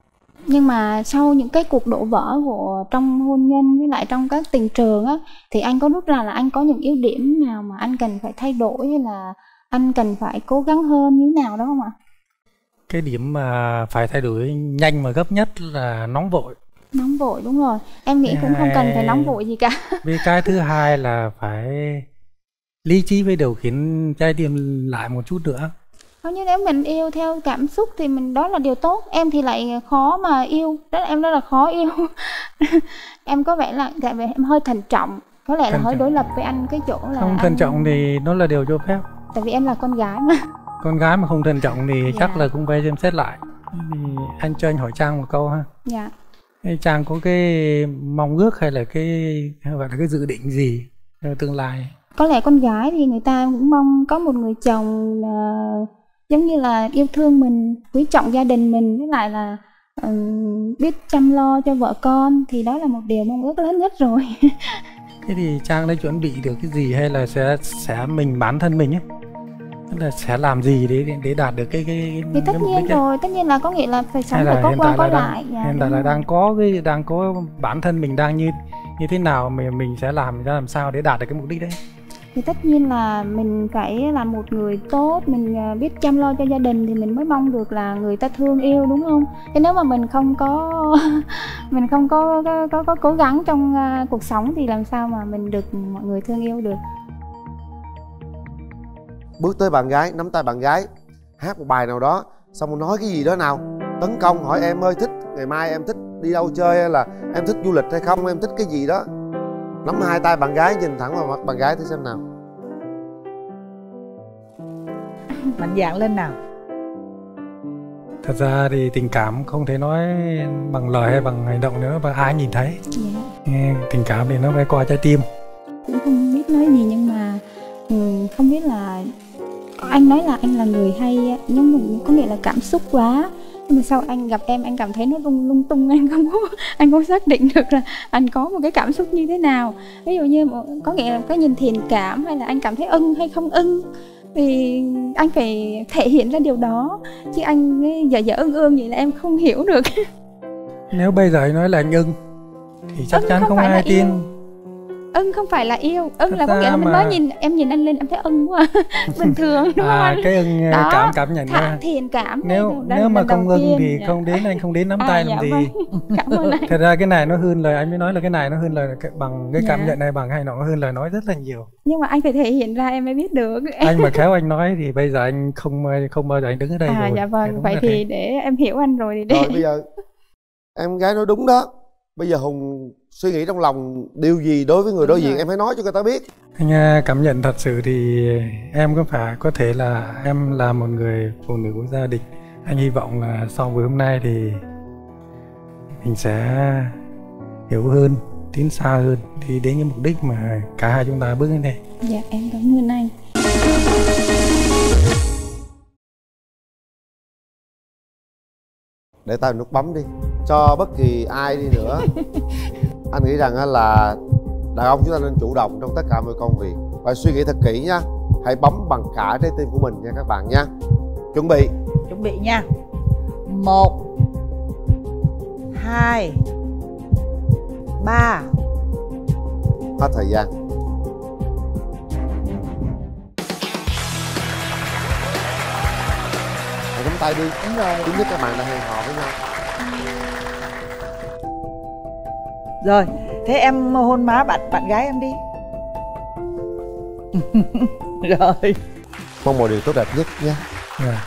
Nhưng mà sau những cái cuộc đổ vỡ của trong hôn nhân với lại trong các tình trường á, thì anh có rút ra là anh có những yếu điểm nào mà anh cần phải thay đổi, hay là anh cần phải cố gắng hơn như thế nào đó không ạ? Cái điểm mà phải thay đổi nhanh mà gấp nhất là nóng vội. Nóng vội, đúng rồi. Em nghĩ cũng không cần phải nóng vội gì cả. Với cái thứ hai là phải lý trí với điều khiển trái tim lại một chút nữa. Nếu như nếu mình yêu theo cảm xúc thì mình đó là điều tốt. Em thì lại khó mà yêu, rất em rất là khó yêu. Em có vẻ là tại vì em hơi thận trọng, có lẽ là hơi đối lập với anh cái chỗ là không anh... thận trọng thì nó là điều cho phép. Tại vì em là con gái mà. Con gái mà không thận trọng thì Dạ. chắc là cũng phải xem xét lại. Thì anh cho anh hỏi Trang một câu ha. Dạ. Thế Trang có cái mong ước hay là cái gọi là cái dự định gì cho tương lai? Có lẽ con gái thì người ta cũng mong có một người chồng là giống như là yêu thương mình, quý trọng gia đình mình, với lại là um, biết chăm lo cho vợ con, thì đó là một điều mong ước lớn nhất rồi. Thế thì Trang đã chuẩn bị được cái gì, hay là sẽ sẽ mình bản thân mình ấy, tức là sẽ làm gì để để đạt được cái cái, Thì tất cái mục nhiên đích ấy? rồi, tất nhiên là có nghĩa là phải sống Hay phải là có hiện qua tại có là lại. đang, Dạ, hiện tại đúng là rồi. đang có cái đang có bản thân mình đang như như thế nào, mình mình sẽ làm ra làm sao để đạt được cái mục đích đấy? Thì tất nhiên là mình phải là một người tốt, mình à, biết chăm lo cho gia đình thì mình mới mong được là người ta thương yêu, đúng không? Thế nếu mà mình không có mình không có có, có, có cố gắng trong à, cuộc sống thì làm sao mà mình được mọi người thương yêu được? Bước tới bạn gái, nắm tay bạn gái, hát một bài nào đó, xong rồi nói cái gì đó nào, tấn công hỏi em ơi thích ngày mai em thích đi đâu chơi, hay là em thích du lịch hay không, em thích cái gì đó. Nắm hai tay bạn gái, nhìn thẳng vào mặt bạn gái thử xem nào. Mạnh dạn lên nào. Thật ra thì tình cảm không thể nói bằng lời hay bằng hành động nữa, và ai nhìn thấy. Dạ. Nghe tình cảm thì nó phải qua trái tim. Cũng không biết nói gì, nhưng mà ừ, không biết là anh nói là anh là người hay, nhưng mà có nghĩa là cảm xúc quá, nhưng mà sau anh gặp em anh cảm thấy nó lung lung tung, anh không có anh không xác định được là anh có một cái cảm xúc như thế nào. Ví dụ như có nghĩa là cái nhìn thiện cảm, hay là anh cảm thấy ưng hay không ưng, thì anh phải thể hiện ra điều đó, chứ anh dở dở ương ương vậy là em không hiểu được. Nếu bây giờ anh nói là anh ưng thì chắc Ưng chắn không không phải là ai tin. yêu. Ưng không phải là yêu, ưng Thật là có nghĩa ra là mình mà- nói nhìn em nhìn anh lên em thấy ưng quá bình thường, đúng không À, anh? cái ưng Đó, cảm cảm nhận thả nha. thiện cảm. Nếu đây, nếu đây mà lần đầu không ưng tiên. thì Dạ. không đến, anh không đến nắm À, tay dạ làm gì. vâng. Cảm ơn anh. Thật ra cái này nó hơn lời, anh mới nói là cái này nó hơn lời cái- bằng cái cảm Dạ. nhận này, bằng hay nó hơn lời nói rất là nhiều. Nhưng mà anh phải thể hiện ra em mới biết được. Anh mà khéo anh nói thì bây giờ anh không không bao giờ anh đứng ở đây À rồi. dạ Phải vâng, đúng vậy là thì thế. để em hiểu anh rồi thì để Rồi bây giờ em gái nói đúng đó. Bây giờ Hùng suy nghĩ trong lòng điều gì đối với người đối diện, em phải nói cho người ta biết. Anh à, cảm nhận thật sự thì em có phải có thể là em là một người phụ nữ của gia đình. Anh hy vọng là sau buổi hôm nay thì mình sẽ hiểu hơn, tiến xa hơn, đi đến cái mục đích mà cả hai chúng ta bước đến đây. dạ em cảm ơn anh. Để tao nút bấm đi, cho bất kỳ ai đi nữa. Anh nghĩ rằng á là đàn ông chúng ta nên chủ động trong tất cả mọi công việc. Và suy nghĩ thật kỹ nha. Hãy bấm bằng cả trái tim của mình nha các bạn nha. Chuẩn bị. Chuẩn bị nha. Một, hai, ba. Hết thời gian. Hãy nắm tay đi. Đúng rồi. Thứ nhất các bạn đã hẹn hò với nhau. Rồi, thế em hôn má bạn bạn gái em đi. Rồi. Mong mọi điều tốt đẹp nhất nha. Dạ.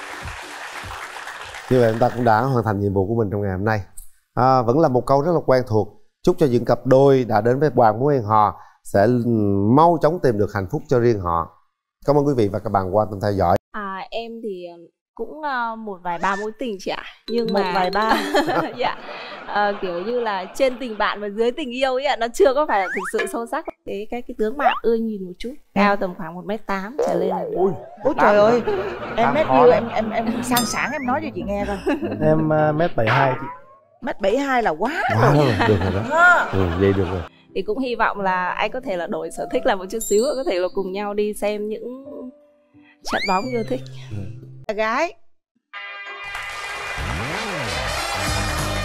Như vậy chúng ta cũng đã hoàn thành nhiệm vụ của mình trong ngày hôm nay. À, vẫn là một câu rất là quen thuộc. Chúc cho những cặp đôi đã đến với Hoàng Muốn Hẹn Hò sẽ mau chóng tìm được hạnh phúc cho riêng họ. Cảm ơn quý vị và các bạn quan tâm theo dõi. À em thì cũng uh, một vài ba mối tình chị ạ. Nhưng Một mà vài ba. dạ. À, kiểu như là trên tình bạn và dưới tình yêu ấy ạ, nó chưa có phải là thực sự sâu sắc. Cái cái cái tướng mạo ưa nhìn một chút, cao tầm khoảng một mét tám trở lên là được. Ui, Ôi trời ơi. Em Tám mét khó nhiêu lắm. em em em sang sảng em nói cho chị nghe coi. Em uh, mét bảy hai chị. Mét bảy hai là quá Quá rồi. rồi, được rồi đó. Ha. Ừ, vậy được rồi. Thì cũng hy vọng là anh có thể là đổi sở thích là một chút xíu, có thể là cùng nhau đi xem những trận bóng yêu thích. Gái.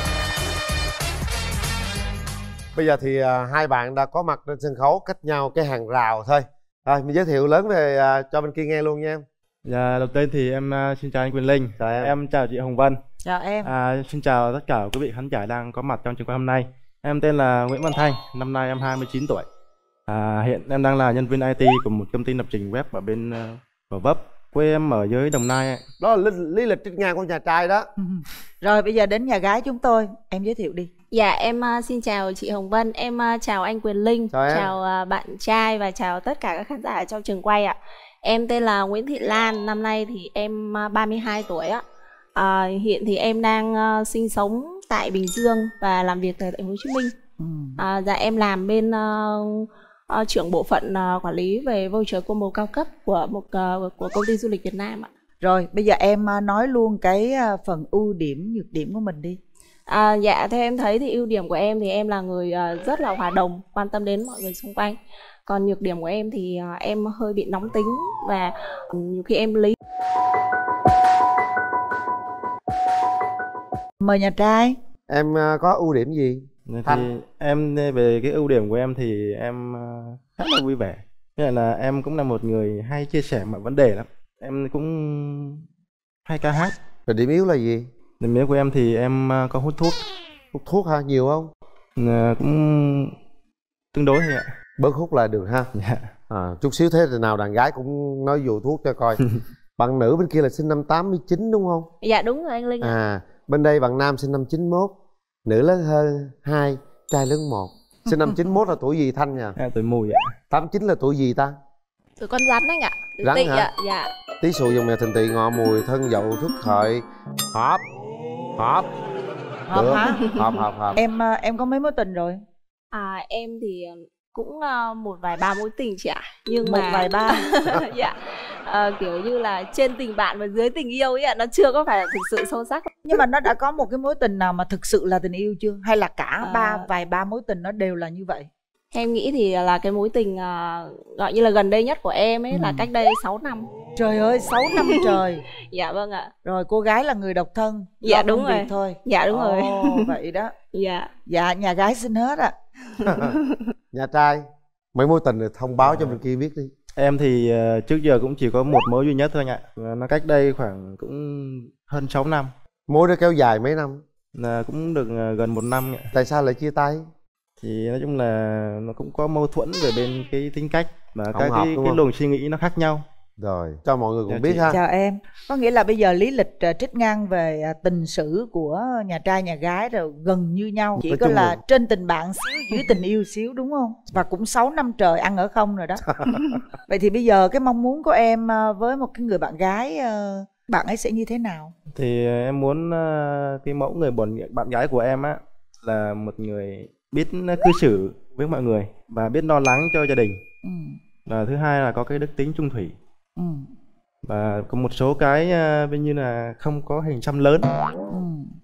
Bây giờ thì à, hai bạn đã có mặt trên sân khấu cách nhau cái hàng rào thôi. Rồi mình giới thiệu lớn về à, cho bên kia nghe luôn nha em. Dạ, đầu tiên thì em uh, xin chào anh Quyền Linh. Chào em. Em chào chị Hồng Vân. Chào em. À, xin chào tất cả quý vị khán giả đang có mặt trong trường quay hôm nay. Em tên là Nguyễn Văn Thanh, năm nay em hai mươi chín tuổi. À, hiện em đang là nhân viên i tê của một công ty lập trình web ở bên uh, Gò Vấp. Quê em ở dưới Đồng Nai. Đó là lý, lý lịch trên ngang của nhà trai đó. Rồi bây giờ đến nhà gái chúng tôi, em giới thiệu đi. Dạ em uh, xin chào chị Hồng Vân, em uh, chào anh Quyền Linh, chào, chào uh, bạn trai và chào tất cả các khán giả ở trong trường quay ạ. Em tên là Nguyễn Thị Lan, năm nay thì em uh, ba mươi hai tuổi ạ. À, hiện thì em đang uh, sinh sống tại Bình Dương và làm việc tại thành phố Hồ Chí Minh. Ừ. À, dạ em làm bên uh, uh, trưởng bộ phận uh, quản lý về voucher combo cao cấp của một uh, của công ty du lịch Việt Nam ạ. Rồi bây giờ em uh, nói luôn cái uh, phần ưu điểm, nhược điểm của mình đi. À, dạ theo em thấy thì ưu điểm của em thì em là người uh, rất là hòa đồng, quan tâm đến mọi người xung quanh. Còn nhược điểm của em thì uh, em hơi bị nóng tính và um, nhiều khi em lý. Mời nhà trai. Em uh, có ưu điểm gì? Thì Thanh. Em về cái ưu điểm của em thì em uh, khá là vui vẻ. Nghĩa là em cũng là một người hay chia sẻ mọi vấn đề lắm. Em cũng hay ca hát. Rồi điểm yếu là gì? Điểm yếu của em thì em uh, có hút thuốc. Hút thuốc ha, nhiều không? Uh, cũng tương đối thôi ạ. Bớt hút là được ha. Dạ. À, chút xíu thế thì nào đàn gái cũng nói vụ thuốc cho coi. Bạn nữ bên kia là sinh năm tám mươi chín đúng không? Dạ đúng rồi anh Linh. À, bên đây bạn nam sinh năm chín mốt, nữ lớn hơn hai, trai lớn một. Sinh năm chín mốt là tuổi gì Thanh nhỉ? À, tuổi Mùi ạ. tám mươi chín là tuổi gì ta? Tuổi con rắn anh ạ. Tuổi Rắn Tỵ hả? ạ. Dạ. Tý Sửu Dòng Mèo Thìn Tỵ Ngọ Mùi Thân Dậu Tuất Hợi. Hợp. Hợp. Hợp Được. hả? Hợp hợp hợp. Em uh, em có mấy mối tình rồi? À em thì cũng uh, một vài ba mối tình chị ạ. Nhưng một mà vài ba. Dạ. À, kiểu như là trên tình bạn và dưới tình yêu ấy ạ, nó chưa có phải là thực sự sâu sắc. Nhưng mà nó đã có một cái mối tình nào mà thực sự là tình yêu chưa? Hay là cả À. ba vài ba mối tình nó đều là như vậy? Em nghĩ thì là cái mối tình uh, gọi như là gần đây nhất của em ấy Ừ. là cách đây sáu năm. Trời ơi, sáu năm trời. Dạ vâng ạ. Rồi cô gái là người độc thân. Dạ lo đúng công việc rồi. thôi. Dạ đúng Ồ, rồi. vậy đó. Dạ. Dạ nhà gái xin hết ạ. Nhà trai, mấy mối tình rồi thông báo cho bên kia biết đi. Em thì uh, trước giờ cũng chỉ có một mối duy nhất thôi anh ạ. Và nó cách đây khoảng cũng hơn sáu năm. Mối đó kéo dài mấy năm? Là cũng được uh, gần một năm ạ. Tại sao lại chia tay? Thì nói chung là nó cũng có mâu thuẫn về bên cái tính cách và Không các hợp, cái, đúng cái không? luồng suy nghĩ nó khác nhau. Rồi, cho mọi người cùng Chào biết chị. ha. Chào em. Có nghĩa là bây giờ lý lịch uh, trích ngang về uh, tình sử của nhà trai nhà gái rồi gần như nhau. Chỉ Nói có chung là là- trên tình bạn xíu, dưới tình yêu xíu đúng không? Và cũng sáu năm trời ăn ở không rồi đó. Vậy thì bây giờ cái mong muốn của em uh, với một cái người bạn gái, uh, bạn ấy sẽ như thế nào? Thì uh, em muốn uh, cái mẫu người bạn, bạn gái của em á là một người biết uh, cư xử với mọi người và biết lo lắng cho gia đình. Ừ. Và thứ hai là có cái đức tính trung thủy. Ừ. Và có một số cái uh, bên như là không có hình xăm lớn Ừ.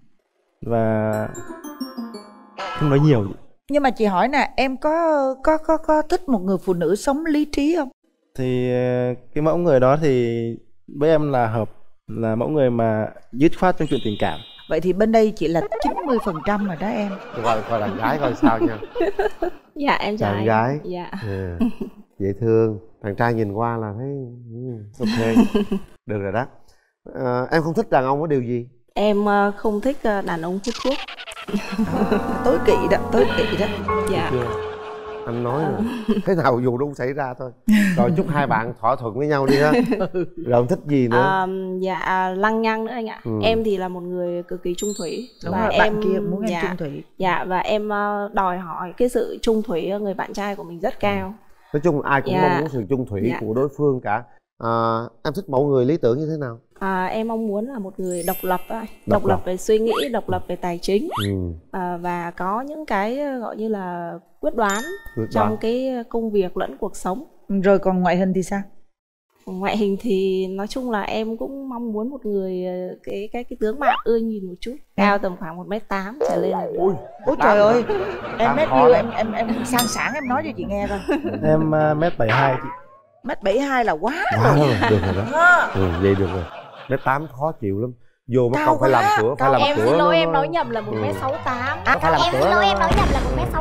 và không nói nhiều. Nhưng mà chị hỏi nè, em có có có có thích một người phụ nữ sống lý trí không? Thì uh, cái mẫu người đó thì với em là hợp, là mẫu người mà dứt khoát trong chuyện tình cảm. Vậy thì bên đây chị là chín mươi phần trăm rồi đó em. Coi coi đàn gái coi sao nha. Dạ em chào Đàn anh. gái. Dạ. À, dễ thương. Thằng trai nhìn qua là thấy ừ, ok. Được rồi đó. À, em không thích đàn ông có điều gì? Em uh, không thích uh, đàn ông hút thuốc. Tối kỵ đó, tối kỵ đó. Dạ. Chưa? Anh nói rồi. Thế nào dù nó cũng xảy ra thôi. Rồi chúc hai bạn thỏa thuận với nhau đi ha. Rồi không thích gì nữa? À, dạ lăng nhăng nữa anh ạ. Ừ. Em thì là một người cực kỳ trung thủy. Đúng và rồi, em bạn kia muốn em dạ, trung thủy. Dạ và em uh, đòi hỏi cái sự trung thủy ở người bạn trai của mình rất cao. Nói chung ai cũng Dạ. mong muốn sự trung thủy Dạ. của đối phương cả. À, em thích mẫu người lý tưởng như thế nào? À, em mong muốn là một người độc lập, độc, Độc độc lập. lập về suy nghĩ, độc lập về tài chính. Ừ. À, và có những cái gọi như là quyết đoán Quyết trong đoán. cái công việc lẫn cuộc sống. Rồi còn ngoại hình thì sao? Ngoại hình thì nói chung là em cũng mong muốn một người ờ, cái cái cái tướng mạo ưa nhìn một chút, cao tầm khoảng một mét tám trở lên là được. Ui, Ôi trời ơi, em Tám mét khó nhiêu lắm. em em em sang sảng em nói cho chị nghe coi. Em uh, mét bảy hai chị. Mét bảy hai là quá Quá rồi. rồi, được rồi đó. Ha. Ừ, vậy được rồi. Mét tám khó chịu lắm. Vô mất Cao công phải quá, làm cửa, phải cao. làm Em cửa. xin lỗi nó- em nói nhầm là một mét sáu tám. Nó phải làm Em cửa xin lỗi nó- em nói nhầm là một mét sáu tám.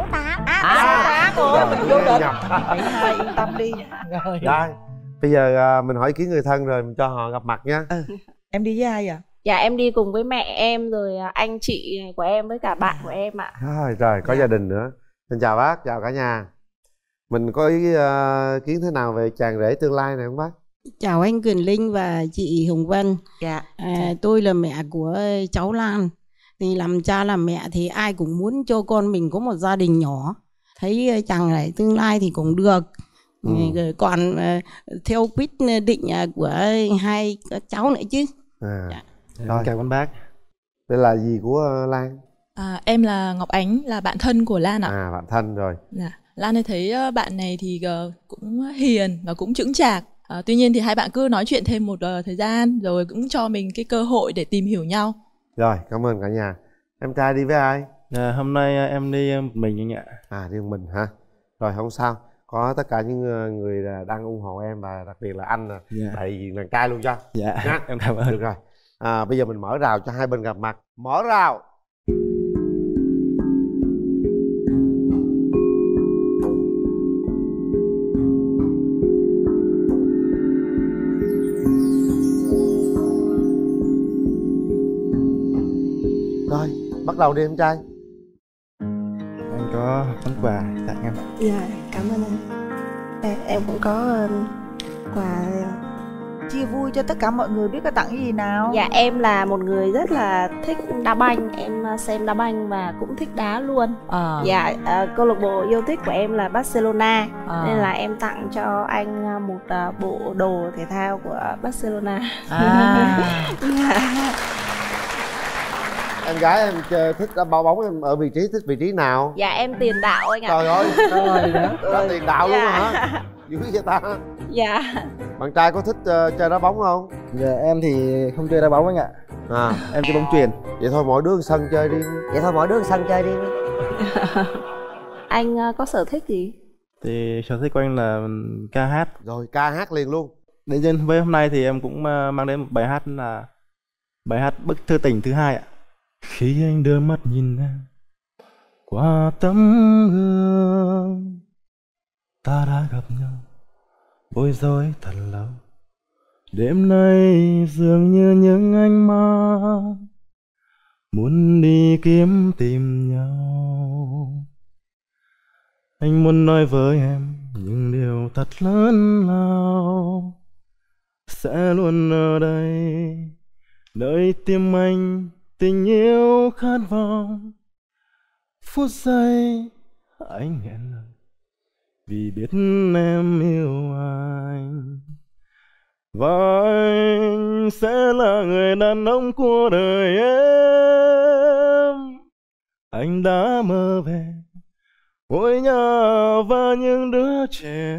À, Rồi, mình vô định. nhập. bảy hai yên tâm đi. Rồi. Rồi, bây giờ à, mình hỏi ý kiến người thân rồi mình cho họ gặp mặt nha. Ừ. Em đi với ai vậy? Dạ em đi cùng với mẹ em rồi anh chị của em với cả bạn của em ạ. Rồi, rồi có gia đình nữa. Xin chào bác, chào cả nhà. Mình có ý uh, kiến thế nào về chàng rể tương lai này không bác? Chào anh Quyền Linh và chị Hồng Vân. Dạ. À, tôi là mẹ của cháu Lan. Thì làm cha làm mẹ thì ai cũng muốn cho con mình có một gia đình nhỏ. Thấy chàng rể tương lai thì cũng được. Ừ. Còn uh, theo quyết định của hai các cháu nữa chứ. À. Dạ. Rồi. Cảm ơn bác. Đây là gì của Lan? À, em là Ngọc Ánh, là bạn thân của Lan ạ. À, bạn thân rồi. Dạ. Lan thì thấy bạn này thì cũng hiền và cũng chững chạc. À, tuy nhiên thì hai bạn cứ nói chuyện thêm một uh, thời gian rồi cũng cho mình cái cơ hội để tìm hiểu nhau. Rồi, cảm ơn cả nhà. Em trai đi với ai? À, hôm nay em đi một mình anh ạ. À, đi một mình hả? Rồi không sao. Có tất cả những người đang ủng hộ em và đặc biệt là anh là yeah. đại diện đàn trai luôn cho. Dạ, yeah. em cảm ơn. Được rồi. À, bây giờ mình mở rào cho hai bên gặp mặt. Mở rào. Rồi, bắt đầu đi em trai. Anh có món quà tặng em. Dạ, cảm ơn anh. À, em cũng có uh, quà. Chia vui cho tất cả mọi người biết có tặng cái gì nào. Dạ em là một người rất là thích đá banh. Em xem đá banh và cũng thích đá luôn. à. Dạ uh, câu lạc bộ yêu thích của em là Barcelona. à. Nên là em tặng cho anh một uh, bộ đồ thể thao của Barcelona. à. Dạ. Em gái em chơi, thích đá bao bóng em ở vị trí thích vị trí nào? Dạ em tiền đạo anh ạ. Trời ơi, trời đó. Đó tiền đạo dạ. luôn hả? Dữ vậy ta. Dạ. Bạn trai có thích uh, chơi đá bóng không? Dạ em thì không chơi đá bóng anh ạ. À, em chơi bóng chuyền. Vậy thôi mỗi đứa sân chơi đi. Vậy thôi mỗi đứa sân chơi đi. Anh uh, có sở thích gì? Thì sở thích của anh là ca hát. Rồi ca hát liền luôn. Đến trên với hôm nay thì em cũng uh, mang đến một bài hát là bài hát Bức Thư Tình thứ hai ạ. Khi anh đưa mắt nhìn em qua tấm gương, ta đã gặp nhau bối rối thật lâu. Đêm nay dường như những ánh mắt muốn đi kiếm tìm nhau. Anh muốn nói với em những điều thật lớn lao, sẽ luôn ở đây nơi tim anh tình yêu khát vọng. Phút giây anh nghẹn lời vì biết em yêu anh, và anh sẽ là người đàn ông của đời em. Anh đã mơ về ngôi nhà và những đứa trẻ,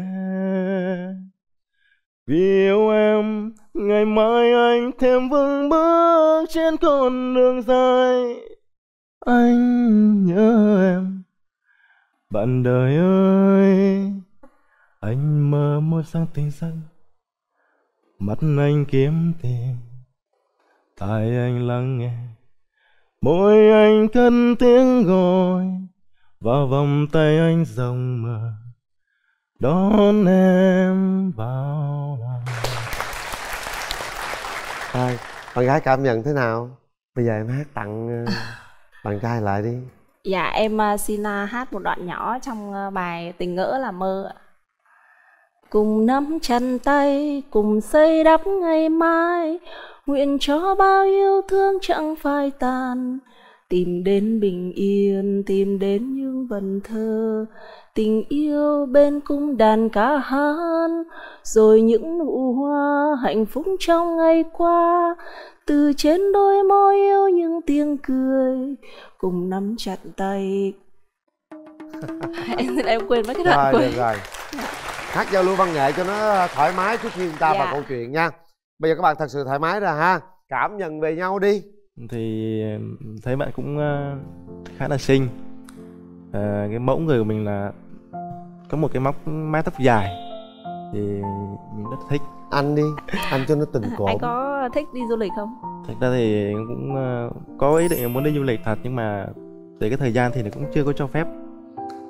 vì yêu em ngày mai anh thêm vững bước trên con đường dài. Anh nhớ em bạn đời ơi. Anh mơ một sáng tình xanh, mắt anh kiếm tìm, tai anh lắng nghe, môi anh cất tiếng gọi, và vòng tay anh rộng mở đón em vào lòng. Rồi, bạn gái cảm nhận thế nào? Bây giờ em hát tặng uh, bạn trai lại đi. Dạ em uh, xin uh, hát một đoạn nhỏ trong uh, bài Tình Ngỡ Là Mơ. Cùng nắm chân tay, cùng xây đắp ngày mai, nguyện cho bao yêu thương chẳng phai tàn. Tìm đến bình yên, tìm đến những vần thơ, tình yêu bên cung đàn ca hát, rồi những nụ hoa hạnh phúc trong ngày qua. Từ trên đôi môi yêu những tiếng cười, cùng nắm chặt tay. em, em quên mất cái đoạn rồi, quên. Được rồi. Hát giao lưu văn nghệ cho nó thoải mái trước khi chúng ta dạ. vào câu chuyện nha. Bây giờ các bạn thật sự thoải mái ra ha. Cảm nhận về nhau đi. Thì thấy bạn cũng khá là xinh. à, Cái mẫu người của mình là có một cái móc mái tóc dài, thì mình rất thích. Anh đi, anh cho nó tình cộm. Anh có thích đi du lịch không? Thật ra thì cũng có ý định muốn đi du lịch thật, nhưng mà về cái thời gian thì nó cũng chưa có cho phép.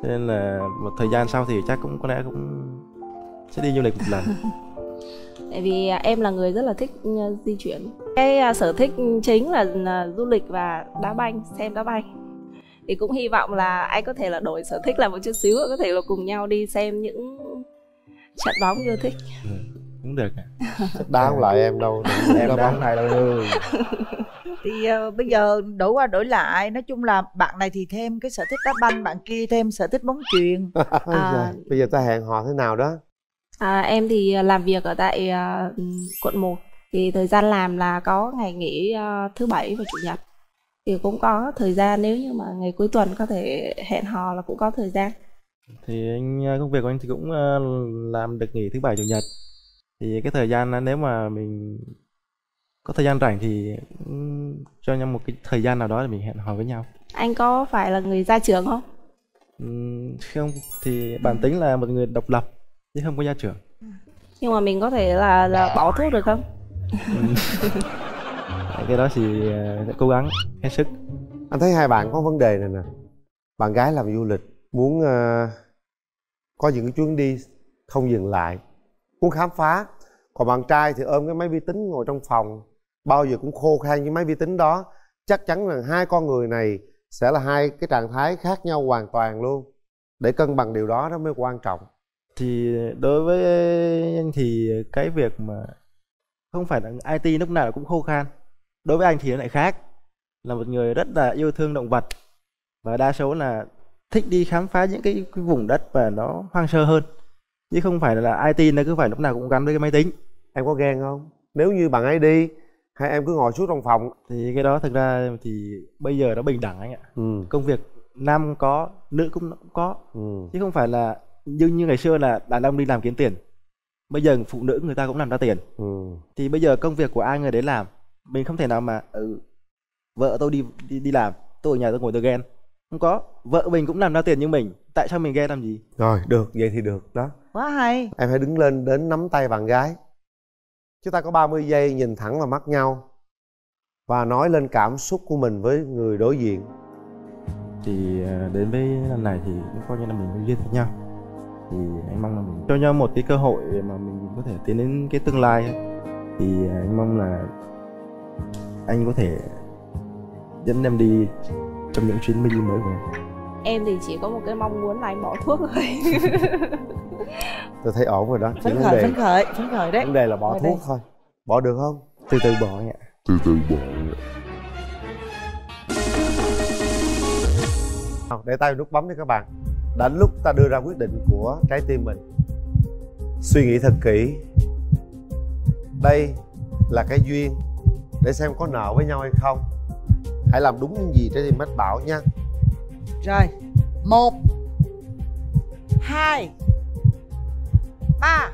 Cho nên là một thời gian sau thì chắc cũng có lẽ cũng sẽ đi du lịch một lần. Tại vì em là người rất là thích di chuyển. Cái sở thích chính là du lịch và đá banh, xem đá banh. Thì cũng hy vọng là anh có thể là đổi sở thích là một chút xíu, có thể là cùng nhau đi xem những trận bóng yêu thích. Ừ, cũng được. Chắc đá không lại em đâu, em đá bóng này đâu. Thì uh, bây giờ đổi qua đổi lại, nói chung là bạn này thì thêm cái sở thích đá banh, bạn kia thêm sở thích bóng chuyền. À, bây giờ ta hẹn hò thế nào đó? À, em thì làm việc ở tại uh, quận một. Thì thời gian làm là có ngày nghỉ uh, thứ bảy và chủ nhật. Thì cũng có thời gian, nếu như mà ngày cuối tuần có thể hẹn hò là cũng có thời gian. Thì anh công việc của anh thì cũng làm được nghỉ thứ bảy chủ nhật. Thì cái thời gian nếu mà mình có thời gian rảnh thì cho nhau một cái thời gian nào đó để mình hẹn hò với nhau. Anh có phải là người ra trường không? Uhm, không, thì bản tính là một người độc lập chứ không có gia trưởng. Nhưng mà mình có thể là, là bỏ thuốc được không? Cái đó thì sẽ cố gắng hết sức. Anh thấy hai bạn có vấn đề này nè. Bạn gái làm du lịch muốn uh, có những cái chuyến đi không dừng lại, muốn khám phá. Còn bạn trai thì ôm cái máy vi tính ngồi trong phòng, bao giờ cũng khô khan với máy vi tính đó. Chắc chắn rằng hai con người này sẽ là hai cái trạng thái khác nhau hoàn toàn luôn. Để cân bằng điều đó nó mới quan trọng. Thì đối với anh thì cái việc mà không phải là i tê lúc nào cũng khô khan. Đối với anh thì nó lại khác. Là một người rất là yêu thương động vật, và đa số là thích đi khám phá những cái, cái vùng đất và nó hoang sơ hơn. Chứ không phải là i tê nó cứ phải lúc nào cũng gắn với cái máy tính. Em có ghen không? Nếu như bạn ấy đi, hay em cứ ngồi suốt trong phòng? Thì cái đó thực ra thì bây giờ nó bình đẳng anh ạ. Ừ. Công việc nam cũng có, nữ cũng có. Ừ. Chứ không phải là như, như ngày xưa là đàn ông đi làm kiếm tiền. Bây giờ phụ nữ người ta cũng làm ra tiền. Ừ. Thì bây giờ công việc của ai người đấy làm. Mình không thể nào mà ừ, vợ tôi đi, đi đi làm, tôi ở nhà tôi ngồi tôi ghen. Không có, vợ mình cũng làm ra tiền như mình, tại sao mình ghen làm gì? Rồi, được, vậy thì được đó. Quá hay. Em hãy đứng lên đến nắm tay bạn gái. Chúng ta có ba mươi giây nhìn thẳng vào mắt nhau và nói lên cảm xúc của mình với người đối diện. Thì đến với lần này thì cũng coi như là mình mới duyên với nhau. Thì anh mong là mình cho nhau một cái cơ hội mà mình có thể tiến đến cái tương lai ấy. Thì anh mong là anh có thể dẫn em đi trong những chuyến đi mới của em. Em thì chỉ có một cái mong muốn là anh bỏ thuốc thôi. Tôi thấy ổn rồi đó. Phấn khởi, phấn khởi, phấn khởi đấy. Vấn đề là bỏ Ngồi thuốc đây. thôi. Bỏ được không? Từ từ bỏ anh ạ. Từ từ bỏ. Để tay nút bấm đi các bạn. Đã lúc ta đưa ra quyết định của trái tim mình. Suy nghĩ thật kỹ. Đây là cái duyên, để xem có nợ với nhau hay không. Hãy làm đúng những gì trái tim mách bảo nha. Rồi, một, hai, ba.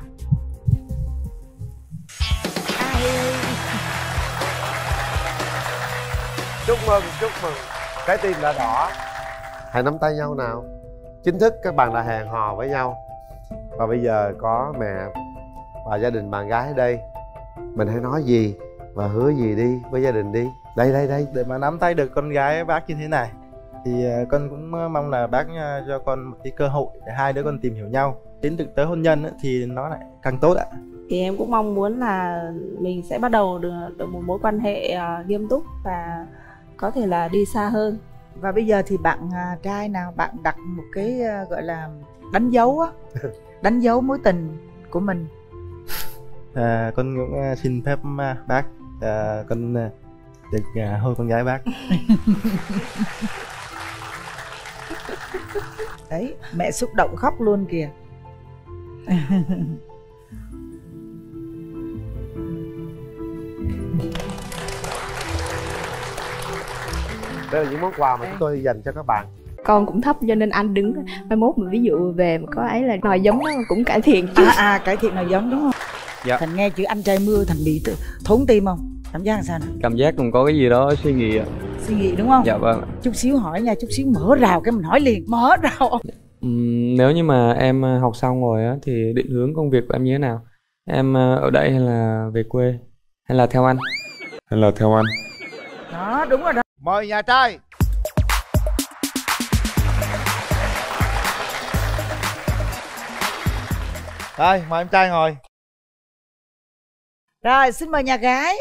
Chúc mừng, chúc mừng. Trái tim đã đỏ. Hãy nắm tay nhau nào. Chính thức các bạn đã hẹn hò với nhau. Và bây giờ có mẹ và gia đình bạn gái ở đây. Mình hãy nói gì và hứa gì đi với gia đình đi. Đây, đây, đây. Để mà nắm tay được con gái bác như thế này thì con cũng mong là bác cho con một cái cơ hội để hai đứa con tìm hiểu nhau. Đến được tới hôn nhân thì nó lại càng tốt ạ. Thì em cũng mong muốn là mình sẽ bắt đầu được, được một mối quan hệ uh, nghiêm túc và có thể là đi xa hơn. Và bây giờ thì bạn uh, trai nào, bạn đặt một cái uh, gọi là đánh dấu á, đánh dấu mối tình của mình. À, con cũng uh, xin phép uh, bác, uh, con uh, được uh, hôn con gái bác. Đấy, mẹ xúc động khóc luôn kìa. Đây là những món quà mà chúng tôi dành cho các bạn. Con cũng thấp cho nên anh đứng mai mốt mà ví dụ về mà có ấy là nòi giống nó cũng cải thiện chứ. À, à cải thiện nòi giống đúng không? Dạ. Thành nghe chữ anh trai mưa Thành bị thốn tim không? Cảm giác làm sao nào? Cảm giác cũng có cái gì đó suy nghĩ ạ. Suy nghĩ đúng không? Dạ vâng. Chút xíu hỏi nha, chút xíu mở rào cái mình hỏi liền, mở rào. Uhm, nếu như mà em học xong rồi á thì định hướng công việc của em như thế nào? Em ở đây hay là về quê? Hay là theo anh? Hay là theo anh? Đó, đúng rồi đó. Mời nhà trai. Rồi mời em trai ngồi. Rồi xin mời nhà gái.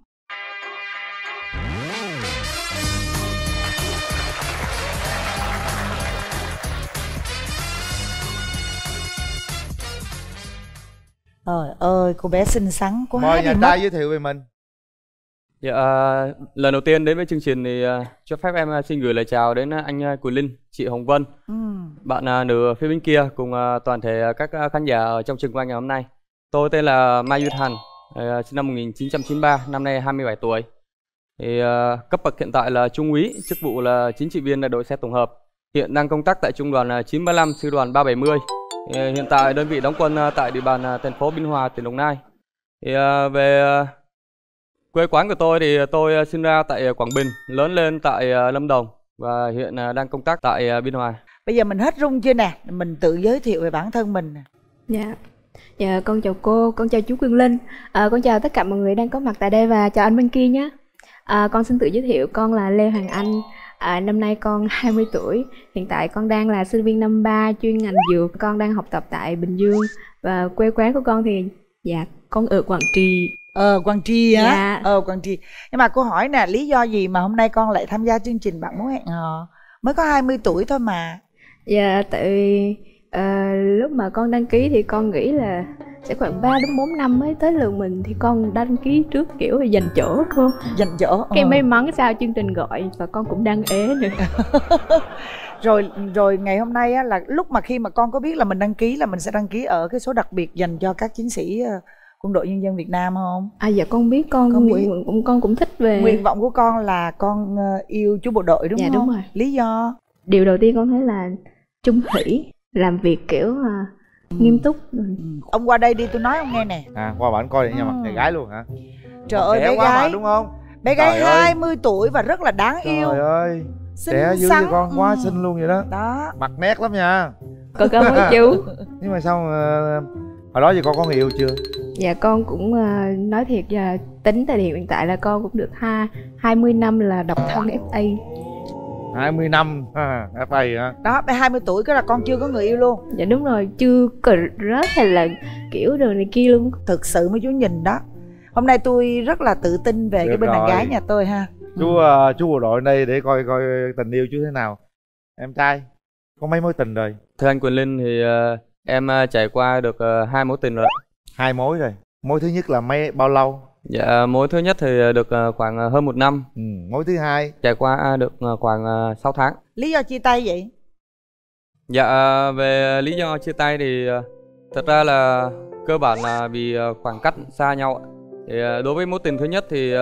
Trời ơi, cô bé xinh xắn quá. Mời đi nhà mất. trai giới thiệu về mình. Dạ, à, lần đầu tiên đến với chương trình thì à, cho phép em xin gửi lời chào đến anh à, Quỳnh Linh, chị Hồng Vân, Ừ. bạn à, nữ phía bên kia cùng à, toàn thể các à, khán giả ở trong trường quay ngày hôm nay. Tôi tên là Mai Duy Thành, à, sinh năm một nghìn chín trăm chín mươi ba, năm nay hai mươi bảy tuổi. Thì à, cấp bậc hiện tại là trung úy, chức vụ là chính trị viên đại đội xe tổng hợp. Hiện đang công tác tại trung đoàn chín ba lăm, sư đoàn ba bảy mươi. Thì, hiện tại đơn vị đóng quân à, tại địa bàn à, thành phố Biên Hòa, tỉnh Đồng Nai. Thì à, về à, quê quán của tôi thì tôi sinh ra tại Quảng Bình, lớn lên tại Lâm Đồng và hiện đang công tác tại Biên Hòa. Bây giờ mình hết run chưa nè, mình tự giới thiệu về bản thân mình nè. Dạ, dạ con chào cô, con chào chú Quỳnh Linh, à, con chào tất cả mọi người đang có mặt tại đây và chào anh bên kia nhé. À, con xin tự giới thiệu, con là Lê Hoàng Anh, à, năm nay con hai mươi tuổi, hiện tại con đang là sinh viên năm ba chuyên ngành dược, con đang học tập tại Bình Dương và quê quán của con thì dạ con ở Quảng Trị. Ờ Quảng Trị á. Dạ. Ờ Quảng Trị. Nhưng mà cô hỏi nè, lý do gì mà hôm nay con lại tham gia chương trình Bạn Muốn Hẹn Hò? Mới có hai mươi tuổi thôi mà. Dạ tại vì à, lúc mà con đăng ký thì con nghĩ là sẽ khoảng ba đến bốn năm mới tới lượt mình, thì con đăng ký trước kiểu là giành chỗ cô. Giành chỗ. Cái ờ. may mắn sao chương trình gọi và con cũng đăng ế nữa. Rồi rồi ngày hôm nay á, là lúc mà khi mà con có biết là mình đăng ký là mình sẽ đăng ký ở cái số đặc biệt dành cho các chiến sĩ uh, Quân đội Nhân dân Việt Nam không? À dạ con biết, con, con nguyện biết. Cũng con cũng thích về. Nguyện vọng của con là con uh, yêu chú bộ đội đúng dạ, không? Dạ đúng rồi. Lý do? Điều đầu tiên con thấy là chung thủy, làm việc kiểu uh, ừ. nghiêm túc. Ừ. Ông qua đây đi, tôi nói ông nghe nè. À qua bản coi để nha, mặt nhà gái luôn hả? Trời ơi bé quá gái mà, đúng không? Bé gái hai mươi tuổi và rất là đáng Trời yêu. Trời ơi xinh trẻ dữ xắn. cho con, quá ừ. xinh luôn vậy đó. Đó. Mặt nét lắm nha. Con cảm ơn chú. Nhưng mà sao uh, hồi đó giờ con có người yêu chưa? Dạ con cũng uh, nói thiệt là tính thời điểm hiện tại là con cũng được ha hai mươi năm là độc thân ép a. hai mươi năm ha, ép a hả? Đó, bé hai mươi tuổi cái là con chưa có người yêu luôn. Dạ đúng rồi, chưa crush hay là kiểu đồ này kia luôn. Thực sự mấy chú nhìn đó. Hôm nay tôi rất là tự tin về được cái bên đàn gái nhà tôi ha. Chú uh, chú bộ đội đây để coi coi tình yêu chú thế nào. Em trai có mấy mối tình rồi? Thưa anh Quỳnh Linh thì uh, em uh, trải qua được uh, hai mối tình rồi. Hai mối rồi. Mối thứ nhất là mấy bao lâu? Dạ mối thứ nhất thì được uh, khoảng uh, hơn một năm. Ừ, mối thứ hai trải qua uh, được uh, khoảng uh, sáu tháng. Lý do chia tay vậy? Dạ uh, về lý do chia tay thì uh, thật ra là cơ bản là vì uh, khoảng cách xa nhau. Thì uh, đối với mối tình thứ nhất thì uh,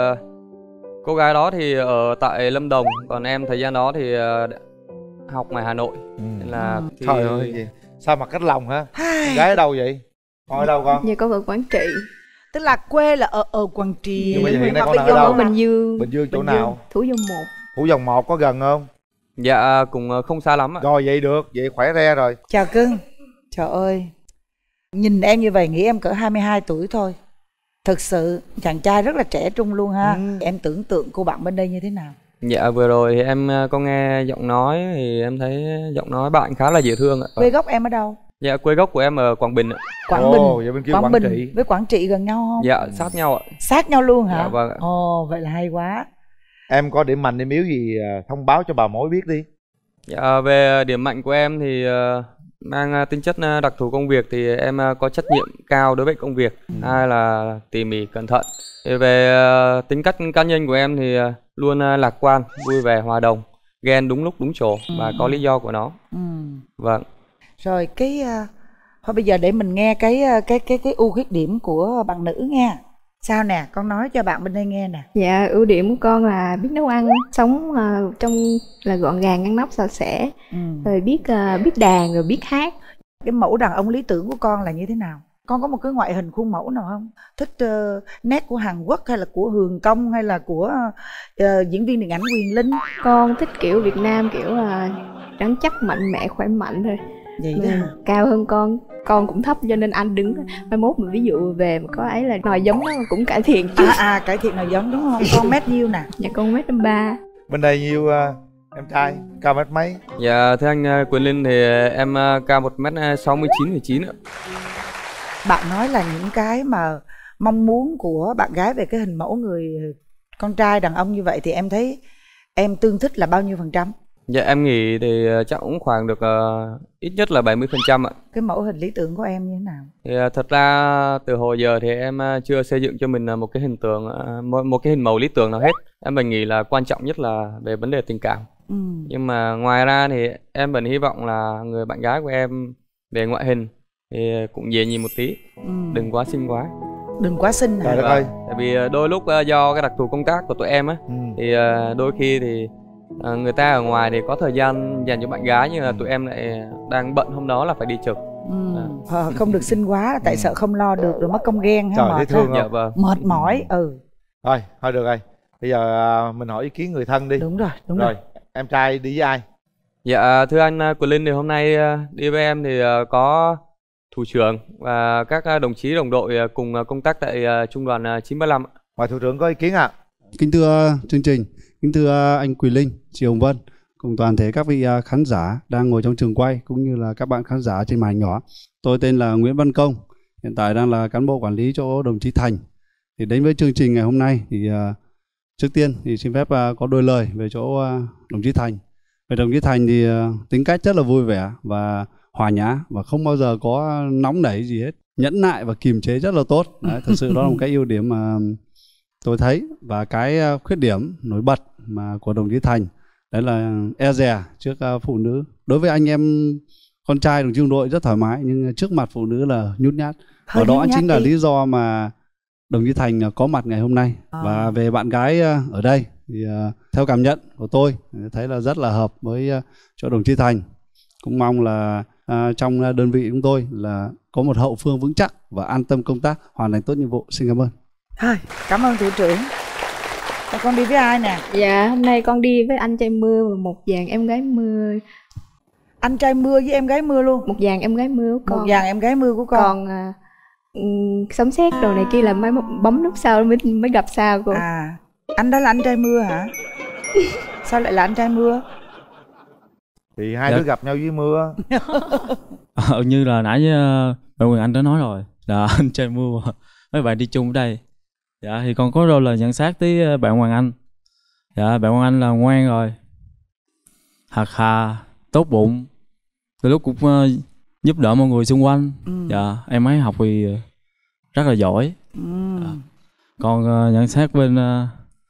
cô gái đó thì ở tại Lâm Đồng, còn em thời gian đó thì uh, học ngoài Hà Nội. Ừ. Nên là thì... Trời ơi gì? Sao mặt cách lòng hả? Gái ở đâu vậy? Con ở đâu con? Dạ con ở Quảng Trị. Tức là quê là ở ở Quảng Trị. Nhưng bây giờ hiện nay mà con đang bây ở giờ đâu? Bình Dương. Bình Dương chỗ Bình nào? Thủ Dầu Một. Thủ Dầu Một có gần không? Dạ cũng không xa lắm ạ. Rồi vậy được, vậy khỏe re rồi. Chào cưng. Trời ơi, nhìn em như vậy nghĩ em cỡ hai mươi hai tuổi thôi. Thực sự chàng trai rất là trẻ trung luôn ha. ừ. Em tưởng tượng cô bạn bên đây như thế nào? Dạ vừa rồi thì em có nghe giọng nói thì em thấy giọng nói bạn khá là dễ thương ạ. Quê gốc em ở đâu? Dạ quê gốc của em ở Quảng Bình ạ. Quảng Ồ, Bình. vậy bên kia Quảng, Quảng Bình Trị. với Quảng Trị gần nhau không? Dạ sát nhau ạ. Sát nhau luôn hả? Dạ vâng ạ. Ồ vậy là hay quá. Em có điểm mạnh điểm yếu gì thông báo cho bà mối biết đi. Dạ về điểm mạnh của em thì uh, mang tính chất đặc thù công việc thì em uh, có trách nhiệm cao đối với công việc. ừ. Hai là tỉ mỉ cẩn thận. Thì về uh, tính cách cá nhân của em thì uh, luôn uh, lạc quan, vui vẻ, hòa đồng, ghen đúng lúc đúng chỗ ừ. và có lý do của nó. ừ. Vâng. Rồi cái uh, thôi bây giờ để mình nghe cái cái cái cái ưu khuyết điểm của bạn nữ nha. Sao nè, con nói cho bạn bên đây nghe nè. Dạ ưu điểm của con là biết nấu ăn, sống uh, trong là gọn gàng, ngăn nắp, sạch sẽ, ừ. rồi biết uh, biết đàn, rồi biết hát. Cái mẫu đàn ông lý tưởng của con là như thế nào? Con có một cái ngoại hình khuôn mẫu nào không? Thích uh, nét của Hàn Quốc hay là của Hường Công hay là của uh, diễn viên điện ảnh Quyền Linh? Con thích kiểu Việt Nam, kiểu uh, rắn chắc, mạnh mẽ, khỏe mạnh thôi. Vậy đó. Cao hơn con, con cũng thấp cho nên anh đứng mai mốt mà ví dụ về mà có ấy là nòi giống nó cũng cải thiện chứ. À, à cải thiện nòi giống đúng không? Con mét nhiêu nè? Dạ con mét năm ba. Bên đây nhiêu uh, em trai cao mét mấy? Dạ thưa anh uh, Quỳnh Linh thì em uh, cao một mét sáu mươi chín phẩy chín ạ. Bạn nói là những cái mà mong muốn của bạn gái về cái hình mẫu người con trai đàn ông như vậy thì em thấy em tương thích là bao nhiêu phần trăm? Dạ em nghĩ thì chắc cũng khoảng được uh, ít nhất là bảy mươi phần trăm ạ. Cái mẫu hình lý tưởng của em như thế nào? Thì uh, thật ra từ hồi giờ thì em uh, chưa xây dựng cho mình uh, một cái hình tượng, uh, một, một cái hình mẫu lý tưởng nào hết. Em mình nghĩ là quan trọng nhất là về vấn đề tình cảm. Ừ. Nhưng mà ngoài ra thì em vẫn hy vọng là người bạn gái của em về ngoại hình thì cũng dễ nhìn một tí, ừ. đừng quá xinh quá. Đừng quá xinh hả? Trời đất ơi. Tại vì đôi lúc do cái đặc thù công tác của tụi em á, ừ. thì đôi khi thì người ta ở ngoài thì có thời gian dành cho bạn gái, nhưng là tụi em lại đang bận hôm đó là phải đi trực. Ừ. À. Không được xinh quá, tại sợ không lo được rồi mất công ghen ha. Trời, thấy thương không? Dạ, vâng. Mệt mỏi. Ừ. Thôi, thôi được rồi. Bây giờ mình hỏi ý kiến người thân đi. Đúng rồi, đúng rồi. rồi. Em trai đi với ai? Dạ thưa anh Quỳnh Linh, thì hôm nay đi với em thì có thủ trưởng và các đồng chí đồng đội cùng công tác tại trung đoàn chín ba lăm. Mời thủ trưởng có ý kiến ạ. À? Kính thưa chương trình, kính thưa anh Quỳnh Linh, chị Hồng Vân cùng toàn thể các vị khán giả đang ngồi trong trường quay cũng như là các bạn khán giả trên màn ảnh nhỏ. Tôi tên là Nguyễn Văn Công, hiện tại đang là cán bộ quản lý chỗ đồng chí Thành. Thì đến với chương trình ngày hôm nay thì uh, trước tiên thì xin phép uh, có đôi lời về chỗ uh, đồng chí Thành. Về đồng chí Thành thì uh, tính cách rất là vui vẻ và hòa nhã và không bao giờ có nóng nảy gì hết, nhẫn nại và kiềm chế rất là tốt. Đấy, thực sự đó là một cái ưu điểm mà tôi thấy. Và cái khuyết điểm nổi bật mà của đồng chí Thành đấy là e dè trước phụ nữ. Đối với anh em con trai đồng chí đồng đội rất thoải mái, nhưng trước mặt phụ nữ là nhút nhát. Và đó chính là lý do mà đồng chí Thành có mặt ngày hôm nay. À. Và về bạn gái ở đây thì theo cảm nhận của tôi thấy là rất là hợp với chỗ đồng chí Thành. Cũng mong là à, trong đơn vị chúng tôi là có một hậu phương vững chắc và an tâm công tác, hoàn thành tốt nhiệm vụ. Xin cảm ơn. Thôi, cảm ơn thủ trưởng. Và con đi với ai nè? Dạ, hôm nay con đi với anh trai mưa và một dàn em gái mưa. Anh trai mưa với em gái mưa luôn? Một dàn em gái mưa của con. Một dàn em gái mưa của con. Còn à, um, sấm sét đồ này kia là mới bấm nút sau mới mới gặp sao cô. À, anh đó là anh trai mưa hả? Sao lại là anh trai mưa? Thì hai dạ. đứa gặp nhau dưới mưa. Ờ, như là nãy bạn Quyền Anh đã nói rồi là anh trai mưa mấy bạn đi chung ở đây. Dạ thì con có đôi lời nhận xét tới bạn Hoàng Anh. Dạ bạn Hoàng Anh là ngoan rồi, hạt hà, tốt bụng, từ lúc cũng uh, giúp đỡ mọi người xung quanh. Ừ. Dạ em ấy học thì rất là giỏi. Ừ. Dạ. Còn uh, nhận xét bên uh,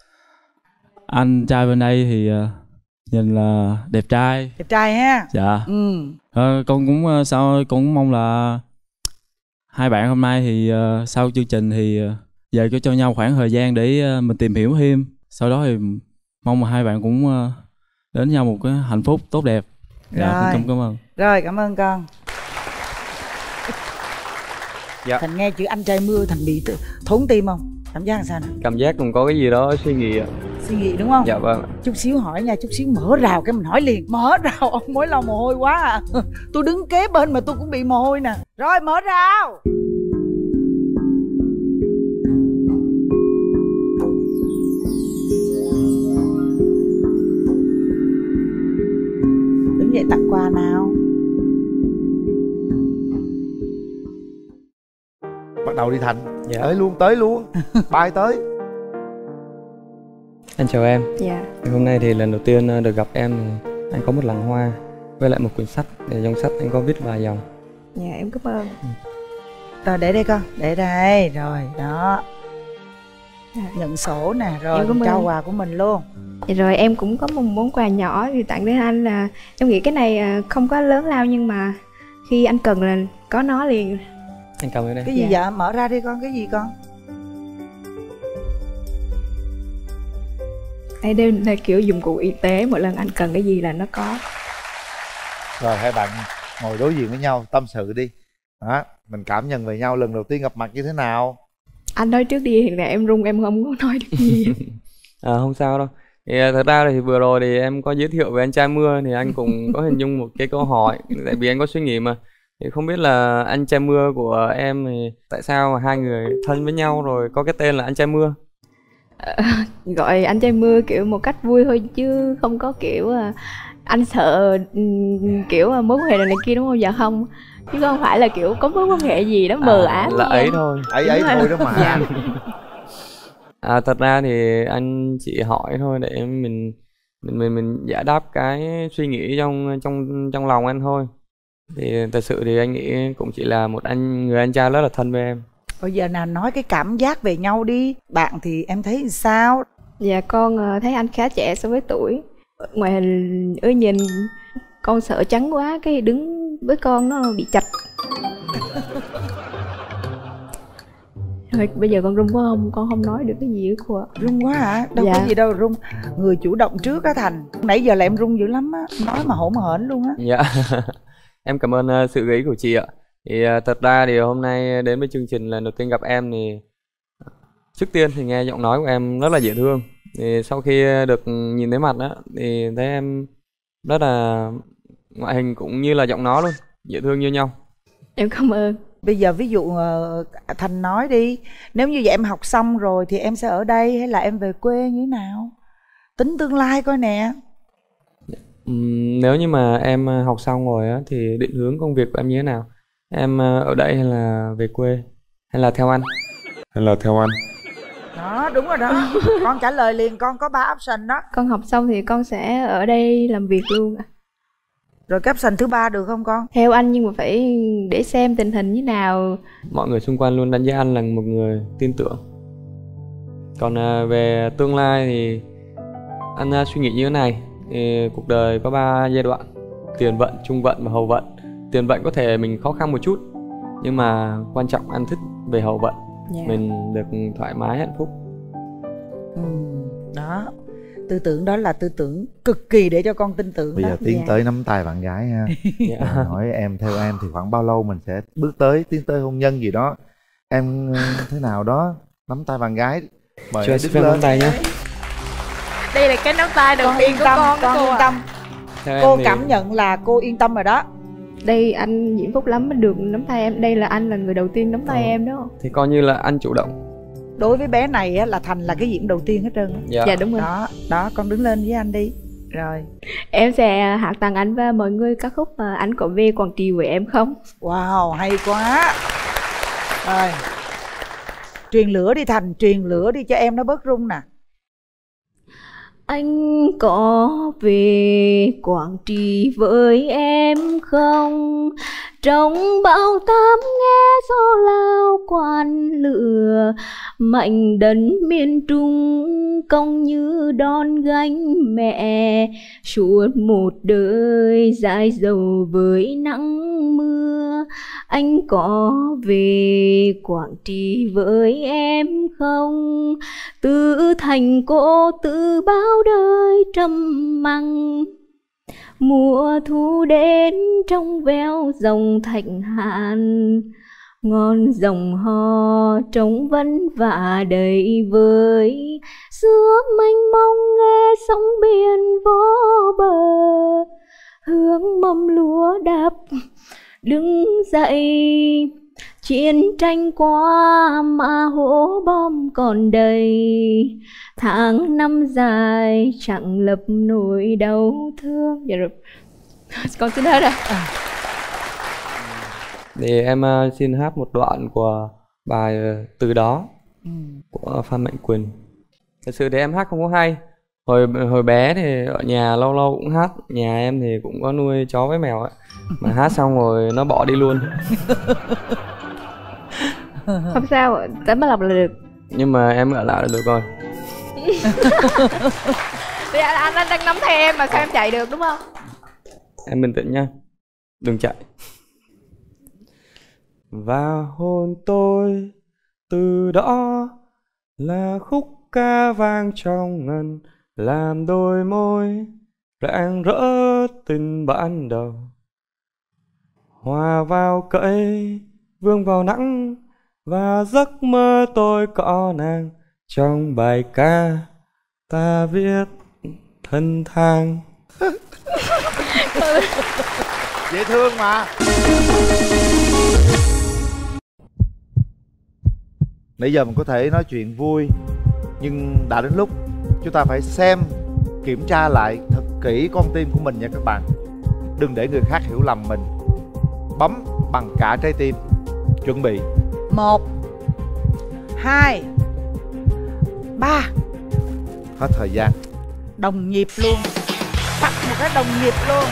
anh trai bên đây thì uh, nhìn là đẹp trai. Đẹp trai ha. Dạ. Ừ. À, con cũng uh, sao con cũng mong là hai bạn hôm nay thì uh, sau chương trình thì uh, về cho cho nhau khoảng thời gian để uh, mình tìm hiểu thêm. Sau đó thì mong là hai bạn cũng uh, đến nhau một cái hạnh phúc tốt đẹp. Dạ, rồi. Con cảm ơn. Rồi, cảm ơn con. Dạ. Thành nghe chữ anh trai mưa Thành bị thốn tim không? Cảm giác làm sao nào? Cảm giác cũng có cái gì đó suy nghĩ ạ. Suy nghĩ đúng không? Dạ vâng. Chút xíu hỏi nha, chút xíu mở rào cái mình hỏi liền. Mở rào, ông mới lau mồ hôi quá à. Tôi đứng kế bên mà tôi cũng bị mồ hôi nè. Rồi mở rào. Đứng dậy tặng quà nào. Bắt đầu đi Thành. Dạ. Tới luôn, tới luôn. Bay tới. Anh chào em. Dạ. Hôm nay thì lần đầu tiên được gặp em, anh có một lẵng hoa với lại một quyển sách, để trong sách anh có viết vài dòng. Dạ em cảm ơn. Ừ. Rồi để đây con, để đây, rồi đó. Dạ. Nhận sổ nè, rồi trao quà của mình luôn. Dạ, rồi em cũng có một món quà nhỏ thì tặng đến anh, là em nghĩ cái này không có lớn lao nhưng mà khi anh cần là có nó liền. Anh cầm ở đây. Cái gì dạ. vậy? Mở ra đi con, cái gì con? Đây, đây là kiểu dụng cụ y tế, mỗi lần anh cần cái gì là nó có. Rồi hai bạn ngồi đối diện với nhau tâm sự đi. Đó, mình cảm nhận về nhau lần đầu tiên gặp mặt như thế nào? Anh nói trước đi, hiện tại em run em không có nói được gì. À, không sao đâu. Thì thật ra thì vừa rồi thì em có giới thiệu về anh trai mưa thì anh cũng có hình dung một cái câu hỏi, tại vì anh có suy nghĩ mà. Thì không biết là anh trai mưa của em thì tại sao hai người thân với nhau rồi có cái tên là anh trai mưa? À, gọi anh trai mưa kiểu một cách vui thôi chứ không có kiểu anh sợ ừm, kiểu mối quan hệ này kia đúng không? Dạ không, chứ không phải là kiểu có mối quan hệ gì đó mờ À, ám là với ấy em. thôi. ấy ấy thôi đó mà. Dạ. À, thật ra thì anh chỉ hỏi thôi để mình mình mình mình giải đáp cái suy nghĩ trong trong trong lòng anh thôi. Thì thật sự thì anh nghĩ cũng chỉ là một anh người anh trai rất là thân với em. Bây giờ nào nói cái cảm giác về nhau đi. Bạn thì em thấy sao? Dạ con ờ, thấy anh khá trẻ so với tuổi. Ngoài hình ưa nhìn con sợ trắng quá, cái đứng với con nó bị chạch. Thôi bây giờ con run quá không, con không nói được cái gì với cô ạ. Run quá hả? Đâu Dạ. có gì đâu run. Người chủ động trước á Thành. Nãy giờ là em run dữ lắm á. Nói mà hổn hển luôn á. Dạ. Em cảm ơn uh, sự gợi ý của chị ạ. Thì uh, thật ra thì hôm nay đến với chương trình lần đầu tiên gặp em thì trước tiên thì nghe giọng nói của em rất là dễ thương. Thì sau khi được nhìn thấy mặt đó thì thấy em rất là ngoại hình cũng như là giọng nói luôn, dễ thương như nhau. Em cảm ơn. Bây giờ ví dụ uh, Thành nói đi. Nếu như vậy em học xong rồi thì em sẽ ở đây hay là em về quê như thế nào? Tính tương lai coi nè. Uhm, nếu như mà em học xong rồi á thì định hướng công việc của em như thế nào? Em uh, ở đây hay là về quê? Hay là theo anh? Hay là theo anh? Đó đúng rồi đó. Con trả lời liền, con có ba option đó. Con học xong thì con sẽ ở đây làm việc luôn ạ. Rồi cái option thứ ba được không con? Theo anh nhưng mà phải để xem tình hình như nào. Mọi người xung quanh luôn đánh giá anh là một người tin tưởng. Còn uh, về tương lai thì anh uh, suy nghĩ như thế này. Thì cuộc đời có ba giai đoạn: tiền vận, trung vận và hậu vận. Tiền vận có thể mình khó khăn một chút, nhưng mà quan trọng anh thích về hậu vận. Yeah. Mình được thoải mái hạnh phúc. Ừ, đó. Tư tưởng đó là tư tưởng cực kỳ để cho con tin tưởng. Bây đó. giờ tiến Dạ. tới nắm tay bạn gái ha. Dạ. Rồi hỏi em, theo em thì khoảng bao lâu mình sẽ bước tới tiến tới hôn nhân gì đó? Em thế nào đó nắm tay bạn gái, mời Cho em xin đứng phép lên. nắm tay nhé. Đây là cái nắm tay đầu Con tiên yên của tâm, con đó con cô yên ạ. tâm. Theo Cô em thì- cảm nhận là cô yên tâm rồi đó. Đây anh Diễm Phúc lắm mới được nắm tay em. Đây là anh là người đầu tiên nắm tay Ờ. em đó. Thì coi như là anh chủ động. Đối với bé này á, là Thành là cái diễn đầu tiên hết trơn á. Dạ. Dạ đúng rồi. Đó, đó con đứng lên với anh đi. Rồi. Em sẽ hát tặng anh và mọi người ca khúc mà anh có về Quảng Trị với em không? Wow, hay quá. Rồi. Truyền lửa đi Thành, truyền lửa đi cho em nó bớt run nè. Anh có về Quảng Trị với em không? Trong bão táp nghe gió lao quan lửa, mảnh đất miền Trung cong như đòn gánh mẹ, suốt một đời dài dầu với nắng mưa. Anh có về Quảng Trị với em không? Tự thành cô tự bao đời trầm măng, mùa thu đến trong veo dòng Thạch Hàn, ngọn dòng hò trống vân vả đầy vơi, giữa mênh mông nghe sóng biển vô bờ, hướng mầm lúa đạp đứng dậy. Chiến tranh qua mà hố bom còn đầy, tháng năm dài chẳng lập nỗi đau thương. Dạ rồi, con xin hết rồi. Thì em uh, xin hát một đoạn của bài uh, Từ Đó của Phan Mạnh Quỳnh. Thật sự thì em hát không có hay. Hồi hồi bé thì ở nhà lâu lâu cũng hát. Nhà em thì cũng có nuôi chó với mèo ấy. Mà hát xong rồi nó bỏ đi luôn. Không sao, tới bắt lọc là được. Nhưng mà em ở lại là được rồi. Thì anh, anh, anh đang nắm tay em mà sao em chạy được đúng không? Em bình tĩnh nha, đừng chạy. Và hôn tôi từ đó là khúc ca vang trong ngân, làm đôi môi rạng rỡ tình ban đầu, hòa vào cây vương vào nắng, và giấc mơ tôi có nàng trong bài ca ta viết thân thang. Dễ thương mà. Nãy giờ mình có thể nói chuyện vui, nhưng đã đến lúc chúng ta phải xem kiểm tra lại thật kỹ con tim của mình nha các bạn. Đừng để người khác hiểu lầm mình. Bấm bằng cả trái tim. Chuẩn bị. Một, hai, ba. Hết thời gian. Đồng nhịp luôn. Bắt một cái đồng nhịp luôn.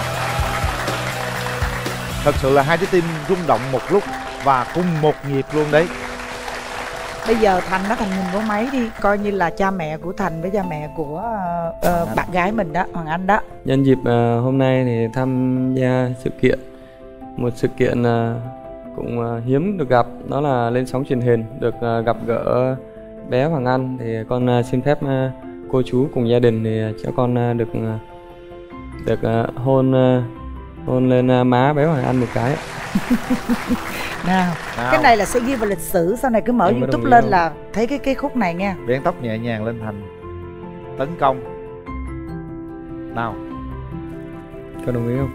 Thật sự là hai trái tim rung động một lúc và cùng một nhịp luôn đấy. Bây giờ Thành nó Thành nhìn vô máy đi, coi như là cha mẹ của Thành với cha mẹ của uh, uh, bạn gái mình đó, Hoàng Anh đó. Nhân dịp uh, hôm nay thì tham gia sự kiện, một sự kiện uh, cũng uh, hiếm được gặp, đó là lên sóng truyền hình, được uh, gặp gỡ bé Hoàng Anh. Thì con uh, xin phép uh, cô chú cùng gia đình thì cho con uh, được uh, được uh, hôn uh, hôn lên uh, má bé Hoàng Anh một cái. Nào, nào, cái này là sẽ ghi vào lịch sử, sau này cứ mở em YouTube lên không? Là thấy cái cái khúc này nha. Vén tóc nhẹ nhàng lên Thành. Tấn công. Nào. Có đồng ý không?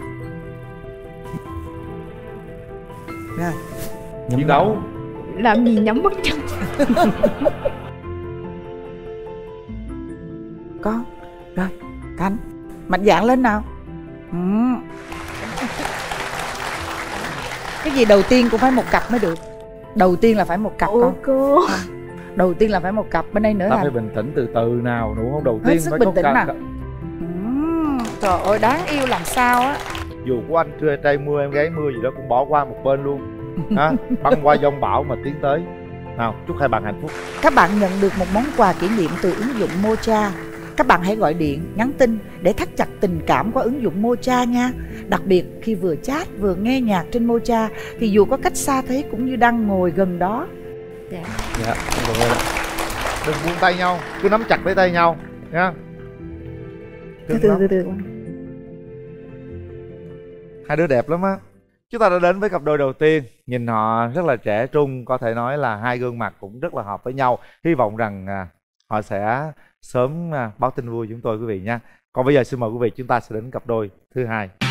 Rồi. Chiến đấu. Làm gì nhắm mắt chân. Con. Rồi, Thành, mạnh dạn lên nào. Ừ. Cái gì đầu tiên cũng phải một cặp mới được. Đầu tiên là phải một cặp. Ủa, con cô. à, đầu tiên là phải một cặp. Bên đây nữa Ta là phải bình tĩnh từ từ nào, đúng không? Đầu hết tiên sức phải bình có tĩnh cả... nào. uhm, Trời ơi đáng yêu làm sao á. Dù của anh trưa trai mưa em gái mưa gì đó cũng bỏ qua một bên luôn. Ha? Băng qua giông bão mà tiến tới. Nào, chúc hai bạn hạnh phúc. Các bạn nhận được một món quà kỷ niệm từ ứng dụng Mocha. Các bạn hãy gọi điện, nhắn tin để thắt chặt tình cảm qua ứng dụng Mocha nha. Đặc biệt khi vừa chat vừa nghe nhạc trên Mocha thì dù có cách xa thế cũng như đang ngồi gần đó. Dạ. Dạ, cảm ơn. Đừng buông tay nhau, cứ nắm chặt lấy tay nhau nha. Từ từ từ từ. Hai đứa đẹp lắm á. Chúng ta đã đến với cặp đôi đầu tiên. Nhìn họ rất là trẻ trung, có thể nói là hai gương mặt cũng rất là hợp với nhau. Hy vọng rằng à, họ sẽ sớm à, báo tin vui chúng tôi quý vị nha. Còn bây giờ xin mời quý vị chúng ta sẽ đến cặp đôi thứ hai.